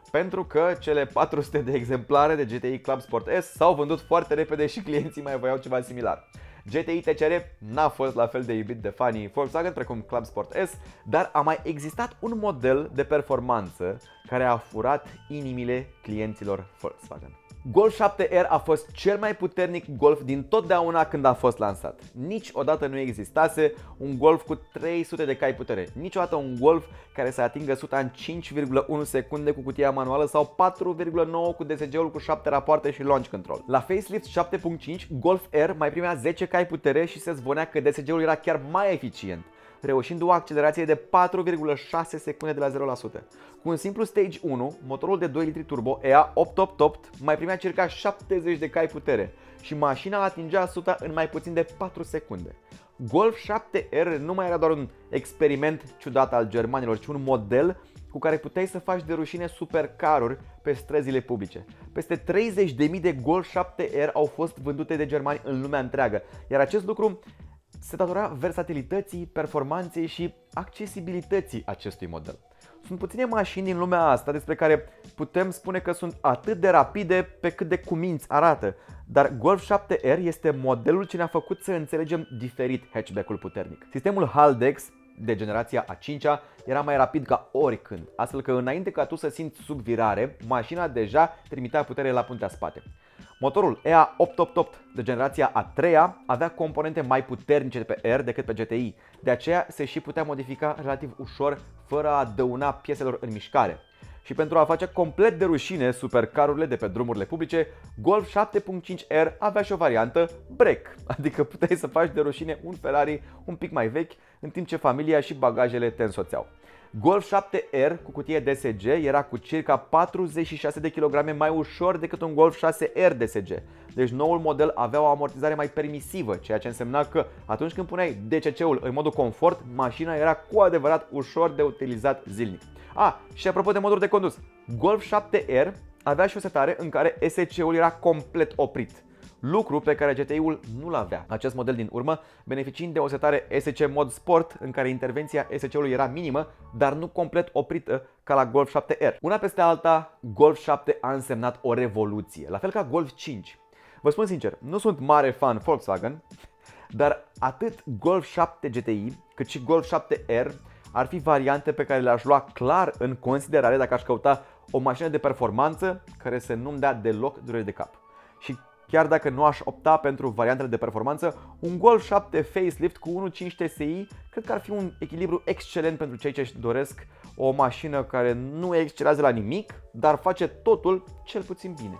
Pentru că cele patru sute de exemplare de G T I Club Sport S s-au vândut foarte repede și clienții mai voiau ceva similar. G T I T C R n-a fost la fel de iubit de fanii Volkswagen precum Club Sport S, dar a mai existat un model de performanță care a furat inimile clienților Volkswagen. Golf șapte R a fost cel mai puternic Golf din totdeauna când a fost lansat. Niciodată nu existase un Golf cu trei sute de cai putere. Niciodată un Golf care să atingă suta în cinci virgulă unu secunde cu cutia manuală sau patru virgulă nouă cu D S G-ul cu șapte rapoarte și launch control. La facelift șapte punct cinci, Golf R mai primea zece cai putere și se zvonea că D S G-ul era chiar mai eficient, reușind o accelerație de patru virgulă șase secunde de la zero la sută. Cu un simplu Stage unu, motorul de doi litri turbo E A opt opt opt mai primea circa șaptezeci de cai putere și mașina atingea suta în mai puțin de patru secunde. Golf șapte R nu mai era doar un experiment ciudat al germanilor, ci un model cu care puteai să faci de rușine supercaruri pe străzile publice. Peste treizeci de mii de Golf șapte R au fost vândute de germani în lumea întreagă, iar acest lucru se datora versatilității, performanței și accesibilității acestui model. Sunt puține mașini din lumea asta despre care putem spune că sunt atât de rapide pe cât de cuminți arată, dar Golf șapte R este modelul ce ne-a făcut să înțelegem diferit hatchback-ul puternic. Sistemul Haldex de generația a cincea era mai rapid ca oricând, astfel că înainte ca tu să simți sub virare, mașina deja trimitea putere la puntea spate. Motorul E A opt opt opt de generația a treia avea componente mai puternice pe R decât pe G T I, de aceea se și putea modifica relativ ușor fără a dăuna pieselor în mișcare. Și pentru a face complet de rușine supercarurile de pe drumurile publice, Golf șapte punct cinci R avea și o variantă break, adică puteai să faci de rușine un Ferrari un pic mai vechi, în timp ce familia și bagajele te însoțeau. Golf șapte R cu cutie D S G era cu circa patruzeci și șase de kilograme mai ușor decât un Golf șase R D S G. Deci noul model avea o amortizare mai permisivă, ceea ce însemna că atunci când puneai D C C-ul în modul confort, mașina era cu adevărat ușor de utilizat zilnic. A, și apropo de moduri de condus, Golf șapte R avea și o setare în care S C-ul era complet oprit, lucru pe care G T I-ul nu-l avea. Acest model din urmă beneficiind de o setare S C Mod Sport în care intervenția S C-ului era minimă, dar nu complet oprită ca la Golf șapte R. Una peste alta, Golf șapte a însemnat o revoluție, la fel ca Golf cinci. Vă spun sincer, nu sunt mare fan Volkswagen, dar atât Golf șapte G T I cât și Golf șapte R ar fi variante pe care le-aș lua clar în considerare dacă aș căuta o mașină de performanță care să nu-mi dea deloc durere de cap. Și chiar dacă nu aș opta pentru variantele de performanță, un Golf șapte facelift cu unu virgulă cinci T S I cred că ar fi un echilibru excelent pentru cei ce își doresc o mașină care nu excelează la nimic, dar face totul cel puțin bine.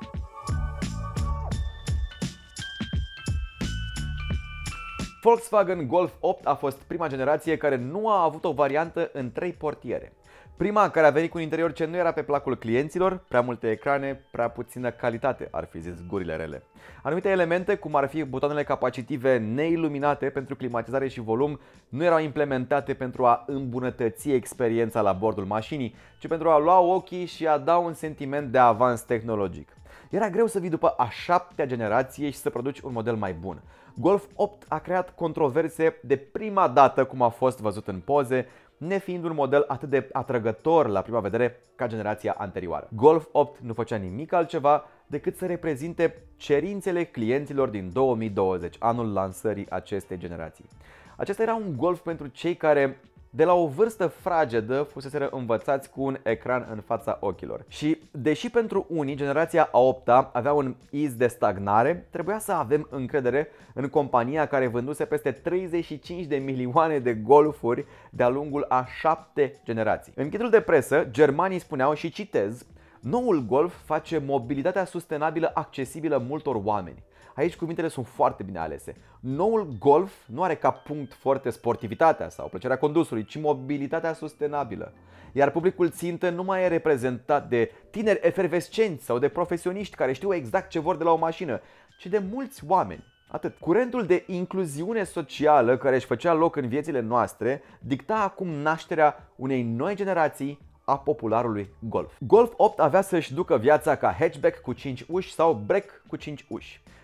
Volkswagen Golf opt a fost prima generație care nu a avut o variantă în trei portiere. Prima care a venit cu un interior ce nu era pe placul clienților, prea multe ecrane, prea puțină calitate, ar fi zis gurile rele. Anumite elemente, cum ar fi butoanele capacitive neiluminate pentru climatizare și volum, nu erau implementate pentru a îmbunătăți experiența la bordul mașinii, ci pentru a lua ochii și a da un sentiment de avans tehnologic. Era greu să vii după a șaptea generație și să produci un model mai bun. Golf opt a creat controverse de prima dată cum a fost văzut în poze, nefiind un model atât de atrăgător la prima vedere ca generația anterioară. Golf opt nu făcea nimic altceva decât să reprezinte cerințele clienților din două mii douăzeci, anul lansării acestei generații. Acesta era un Golf pentru cei care de la o vârstă fragedă fuseseră învățați cu un ecran în fața ochilor. Și deși pentru unii generația a opta avea un iz de stagnare, trebuia să avem încredere în compania care vânduse peste treizeci și cinci de milioane de Golfuri de-a lungul a șapte generații. În ghidul de presă, germanii spuneau, și citez: noul Golf face mobilitatea sustenabilă accesibilă multor oameni. Aici cuvintele sunt foarte bine alese. Noul Golf nu are ca punct forte sportivitatea sau plăcerea condusului, ci mobilitatea sustenabilă. Iar publicul țintă nu mai e reprezentat de tineri efervescenți sau de profesioniști care știu exact ce vor de la o mașină, ci de mulți oameni. Atât. Curentul de incluziune socială care își făcea loc în viețile noastre dicta acum nașterea unei noi generații a popularului Golf. Golf opt avea să-și ducă viața ca hatchback cu cinci uși sau break cu cinci uși.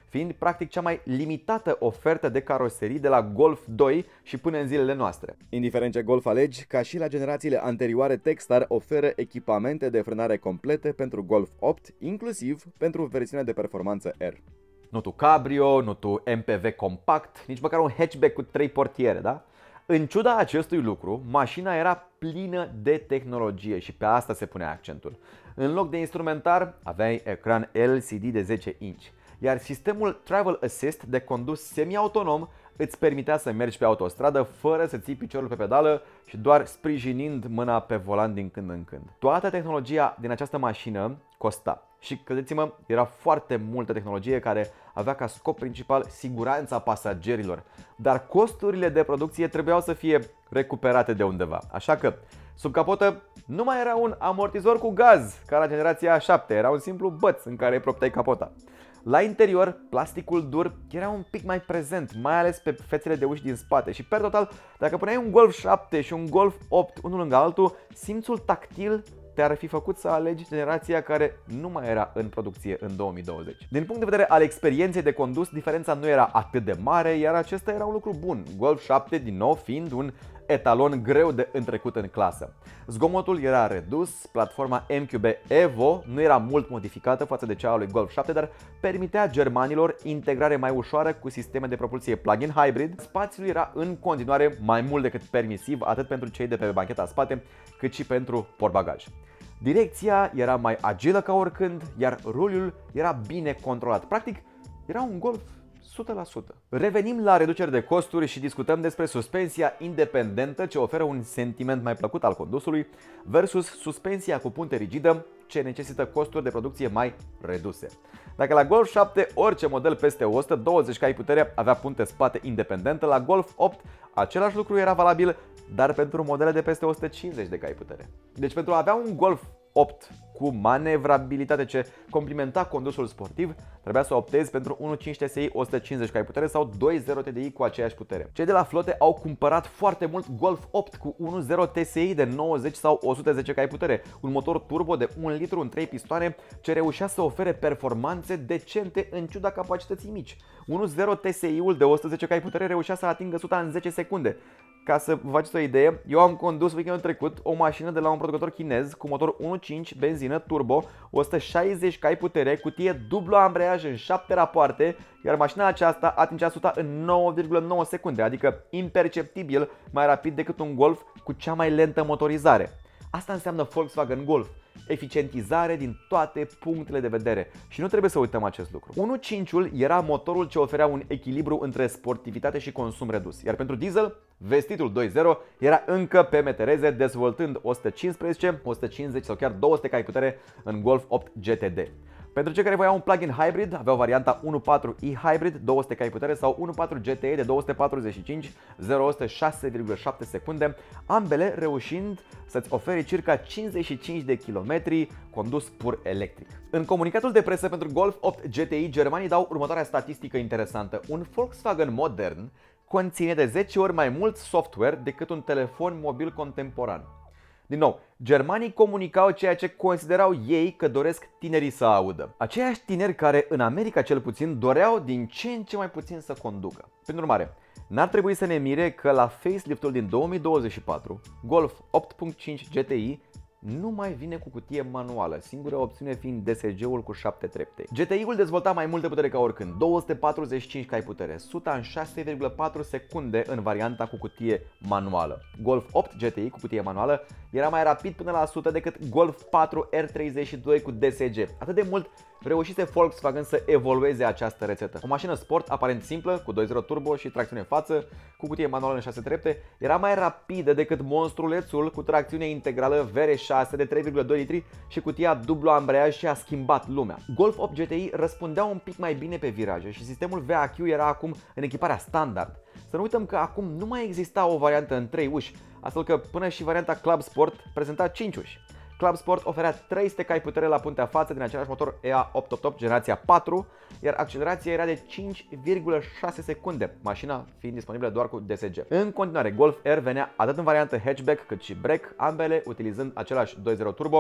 fiind practic cea mai limitată ofertă de caroserii de la Golf doi și până în zilele noastre. Indiferent ce Golf alegi, ca și la generațiile anterioare, Techstar oferă echipamente de frânare complete pentru Golf opt, inclusiv pentru versiunea de performanță R. Nu tu cabrio, nu tu M P V compact, nici măcar un hatchback cu trei portiere, da? În ciuda acestui lucru, mașina era plină de tehnologie și pe asta se punea accentul. În loc de instrumentar, aveai ecran L C D de zece inch, iar sistemul Travel Assist de condus semi-autonom îți permitea să mergi pe autostradă fără să ții piciorul pe pedală și doar sprijinind mâna pe volan din când în când. Toată tehnologia din această mașină costa și, credeți-mă, era foarte multă tehnologie care avea ca scop principal siguranța pasagerilor, dar costurile de producție trebuiau să fie recuperate de undeva. Așa că, sub capotă nu mai era un amortizor cu gaz ca la generația a șapte, era un simplu băț în care propteai capota. La interior, plasticul dur era un pic mai prezent, mai ales pe fețele de uși din spate și, per total, dacă puneai un Golf șapte și un Golf opt unul lângă altul, simțul tactil te-ar fi făcut să alegi generația care nu mai era în producție în două mii douăzeci. Din punct de vedere al experienței de condus, diferența nu era atât de mare, iar acesta era un lucru bun, Golf șapte din nou fiind un etalon greu de întrecut în clasă. Zgomotul era redus, platforma M Q B Evo nu era mult modificată față de cea a lui Golf șapte, dar permitea germanilor integrare mai ușoară cu sisteme de propulsie plug-in hybrid. Spațiul era în continuare mai mult decât permisiv, atât pentru cei de pe bancheta spate, cât și pentru portbagaj. Direcția era mai agilă ca oricând, iar ruliul era bine controlat. Practic, era un Golf o sută la sută. Revenim la reduceri de costuri și discutăm despre suspensia independentă, ce oferă un sentiment mai plăcut al condusului, versus suspensia cu punte rigidă, ce necesită costuri de producție mai reduse. Dacă la Golf șapte orice model peste o sută douăzeci cai putere avea punte spate independentă, la Golf opt același lucru era valabil, dar pentru modele de peste o sută cincizeci de cai putere. Deci pentru a avea un Golf opt cu manevrabilitate ce complimenta condusul sportiv, trebuia să optezi pentru unu virgulă cinci T S I o sută cincizeci cai putere sau doi virgulă zero T D I cu aceeași putere. Cei de la flote au cumpărat foarte mult Golf opt cu unu virgulă zero T S I de nouăzeci sau o sută zece cai putere, un motor turbo de un litru în trei pistoane ce reușea să ofere performanțe decente în ciuda capacității mici. unu virgulă zero T S I-ul de o sută zece cai putere reușea să atingă suta în zece secunde. Ca să vă faceți o idee, eu am condus weekendul trecut o mașină de la un producător chinez cu motor unu virgulă cinci, benzină, turbo, o sută șaizeci cai putere, cutie dublu ambreiaj în șapte rapoarte, iar mașina aceasta atingea suta în nouă virgulă nouă secunde, adică imperceptibil mai rapid decât un Golf cu cea mai lentă motorizare. Asta înseamnă Volkswagen Golf, eficientizare din toate punctele de vedere și nu trebuie să uităm acest lucru. unu virgulă cinci-ul era motorul ce oferea un echilibru între sportivitate și consum redus, iar pentru diesel, vestitul doi punct zero era încă pe metereze, dezvoltând o sută cincisprezece, o sută cincizeci sau chiar două sute cai putere în Golf opt G T D. Pentru cei care voiau un plug-in hybrid, aveau varianta unu virgulă patru e-hybrid, două sute cai putere sau unu virgulă patru G T E de două sute patruzeci și cinci, zero la o sută șase virgulă șapte secunde, ambele reușind să-ți ofere circa cincizeci și cinci de kilometri condus pur electric. În comunicatul de presă pentru Golf opt G T I, germanii dau următoarea statistică interesantă. Un Volkswagen modern conține de zece ori mai mult software decât un telefon mobil contemporan. Din nou, germanii comunicau ceea ce considerau ei că doresc tinerii să audă. Aceiași tineri care, în America cel puțin, doreau din ce în ce mai puțin să conducă. Prin urmare, n-ar trebui să ne mire că la facelift-ul din două mii douăzeci și patru, Golf opt punct cinci G T I nu mai vine cu cutie manuală, singura opțiune fiind D S G-ul cu șapte trepte. G T I-ul dezvolta mai multă putere ca oricând, două sute patruzeci și cinci cai putere, suta în șase virgulă patru secunde în varianta cu cutie manuală. Golf opt G T I cu cutie manuală era mai rapid până la sută decât Golf patru R treizeci și doi cu D S G. Atât de mult reușise Volkswagen să evolueze această rețetă. O mașină sport aparent simplă, cu doi punct zero turbo și tracțiune în față, cu cutie manuală în șase trepte, era mai rapidă decât monstrulețul cu tracțiune integrală V R șase de trei virgulă doi litri și cutia dublu ambreiaj și a schimbat lumea. Golf opt G T I răspundea un pic mai bine pe viraje și sistemul V A Q era acum în echiparea standard. Să nu uităm că acum nu mai exista o variantă în trei uși, astfel că până și varianta Club Sport prezenta cinci uși. Club Sport oferea trei sute cai putere la puntea față din același motor E A opt opt opt generația patru, iar accelerația era de cinci virgulă șase secunde, mașina fiind disponibilă doar cu D S G. În continuare, Golf R venea atât în variantă hatchback cât și break, ambele utilizând același doi punct zero turbo,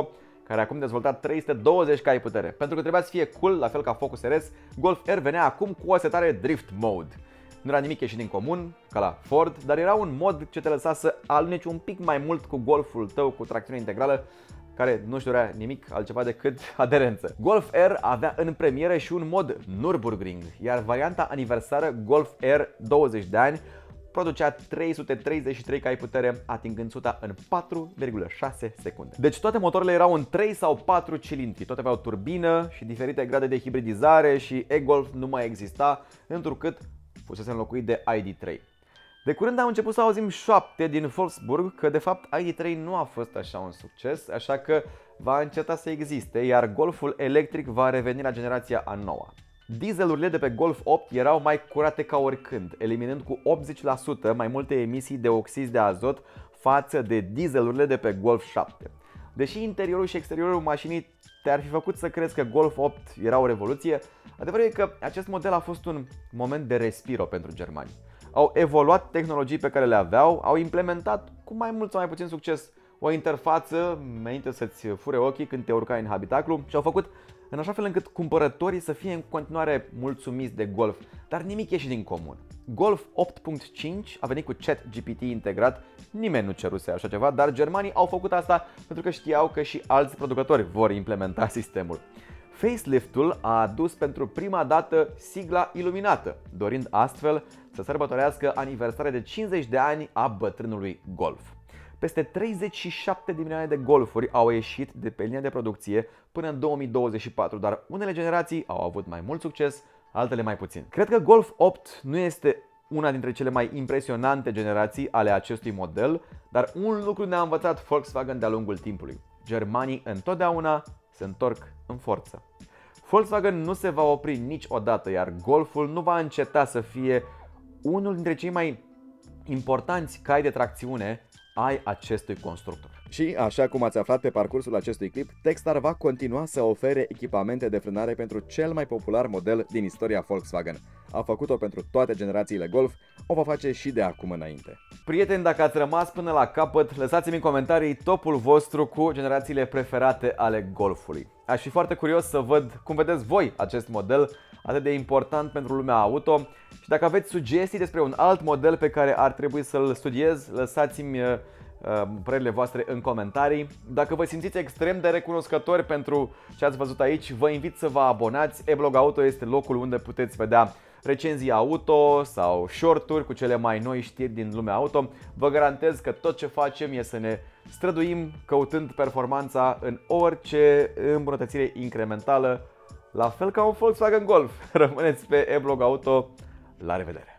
care a acum dezvoltat trei sute douăzeci cai putere. Pentru că trebuia să fie cool, la fel ca Focus R S, Golf R venea acum cu o setare Drift Mode. Nu era nimic ieșit din comun, ca la Ford, dar era un mod ce te lăsa să aluneci un pic mai mult cu Golful tău cu tracțiune integrală, care nu-și dorea nimic altceva decât aderență. Golf R avea în premieră și un mod Nürburgring, iar varianta aniversară Golf R douăzeci de ani producea trei sute treizeci și trei cai putere, atingând suta în patru virgulă șase secunde. Deci toate motoarele erau în trei sau patru cilindri, toate aveau turbină și diferite grade de hibridizare și e-Golf nu mai exista, întrucât fusese înlocuit de I D trei. De curând am început să auzim șoapte din Wolfsburg că de fapt I D trei nu a fost așa un succes, așa că va înceta să existe, iar Golful electric va reveni la generația a noua. Dieselurile de pe Golf opt erau mai curate ca oricând, eliminând cu optzeci la sută mai multe emisii de oxizi de azot față de dieselurile de pe Golf șapte. Deși interiorul și exteriorul mașinii te-ar fi făcut să crezi că Golf opt era o revoluție, adevărul e că acest model a fost un moment de respiro pentru germani. Au evoluat tehnologii pe care le aveau, au implementat cu mai mult sau mai puțin succes o interfață menită să-ți fure ochii când te urcai în habitaclu și au făcut în așa fel încât cumpărătorii să fie în continuare mulțumiți de Golf, dar nimic ieșit din comun. Golf opt punct cinci a venit cu ChatGPT integrat, nimeni nu ceruse așa ceva, dar germanii au făcut asta pentru că știau că și alți producători vor implementa sistemul. Facelift-ul a adus pentru prima dată sigla iluminată, dorind astfel să sărbătorească aniversarea de cincizeci de ani a bătrânului Golf. Peste treizeci și șapte de milioane de Golfuri au ieșit de pe linia de producție până în două mii douăzeci și patru, dar unele generații au avut mai mult succes, altele mai puțin. Cred că Golf opt nu este una dintre cele mai impresionante generații ale acestui model, dar un lucru ne-a învățat Volkswagen de-a lungul timpului. Germanii întotdeauna se întorc în forță. Volkswagen nu se va opri niciodată, iar Golful nu va înceta să fie unul dintre cei mai importanți cai de tracțiune ai acestui constructor. Și, așa cum ați aflat pe parcursul acestui clip, Techstar va continua să ofere echipamente de frânare pentru cel mai popular model din istoria Volkswagen. A făcut-o pentru toate generațiile Golf, o va face și de acum înainte. Prieteni, dacă ați rămas până la capăt, lăsați-mi în comentarii topul vostru cu generațiile preferate ale Golfului. Aș fi foarte curios să văd cum vedeți voi acest model atât de important pentru lumea auto și dacă aveți sugestii despre un alt model pe care ar trebui să-l studiez, lăsați-mi uh, părerile voastre în comentarii. Dacă vă simțiți extrem de recunoscători pentru ce ați văzut aici, vă invit să vă abonați. E-Blog Auto este locul unde puteți vedea recenzii auto sau shorturi cu cele mai noi știri din lumea auto. Vă garantez că tot ce facem e să ne străduim căutând performanța în orice îmbunătățire incrementală, la fel ca un Volkswagen Golf. Rămâneți pe E-Blog Auto. La revedere!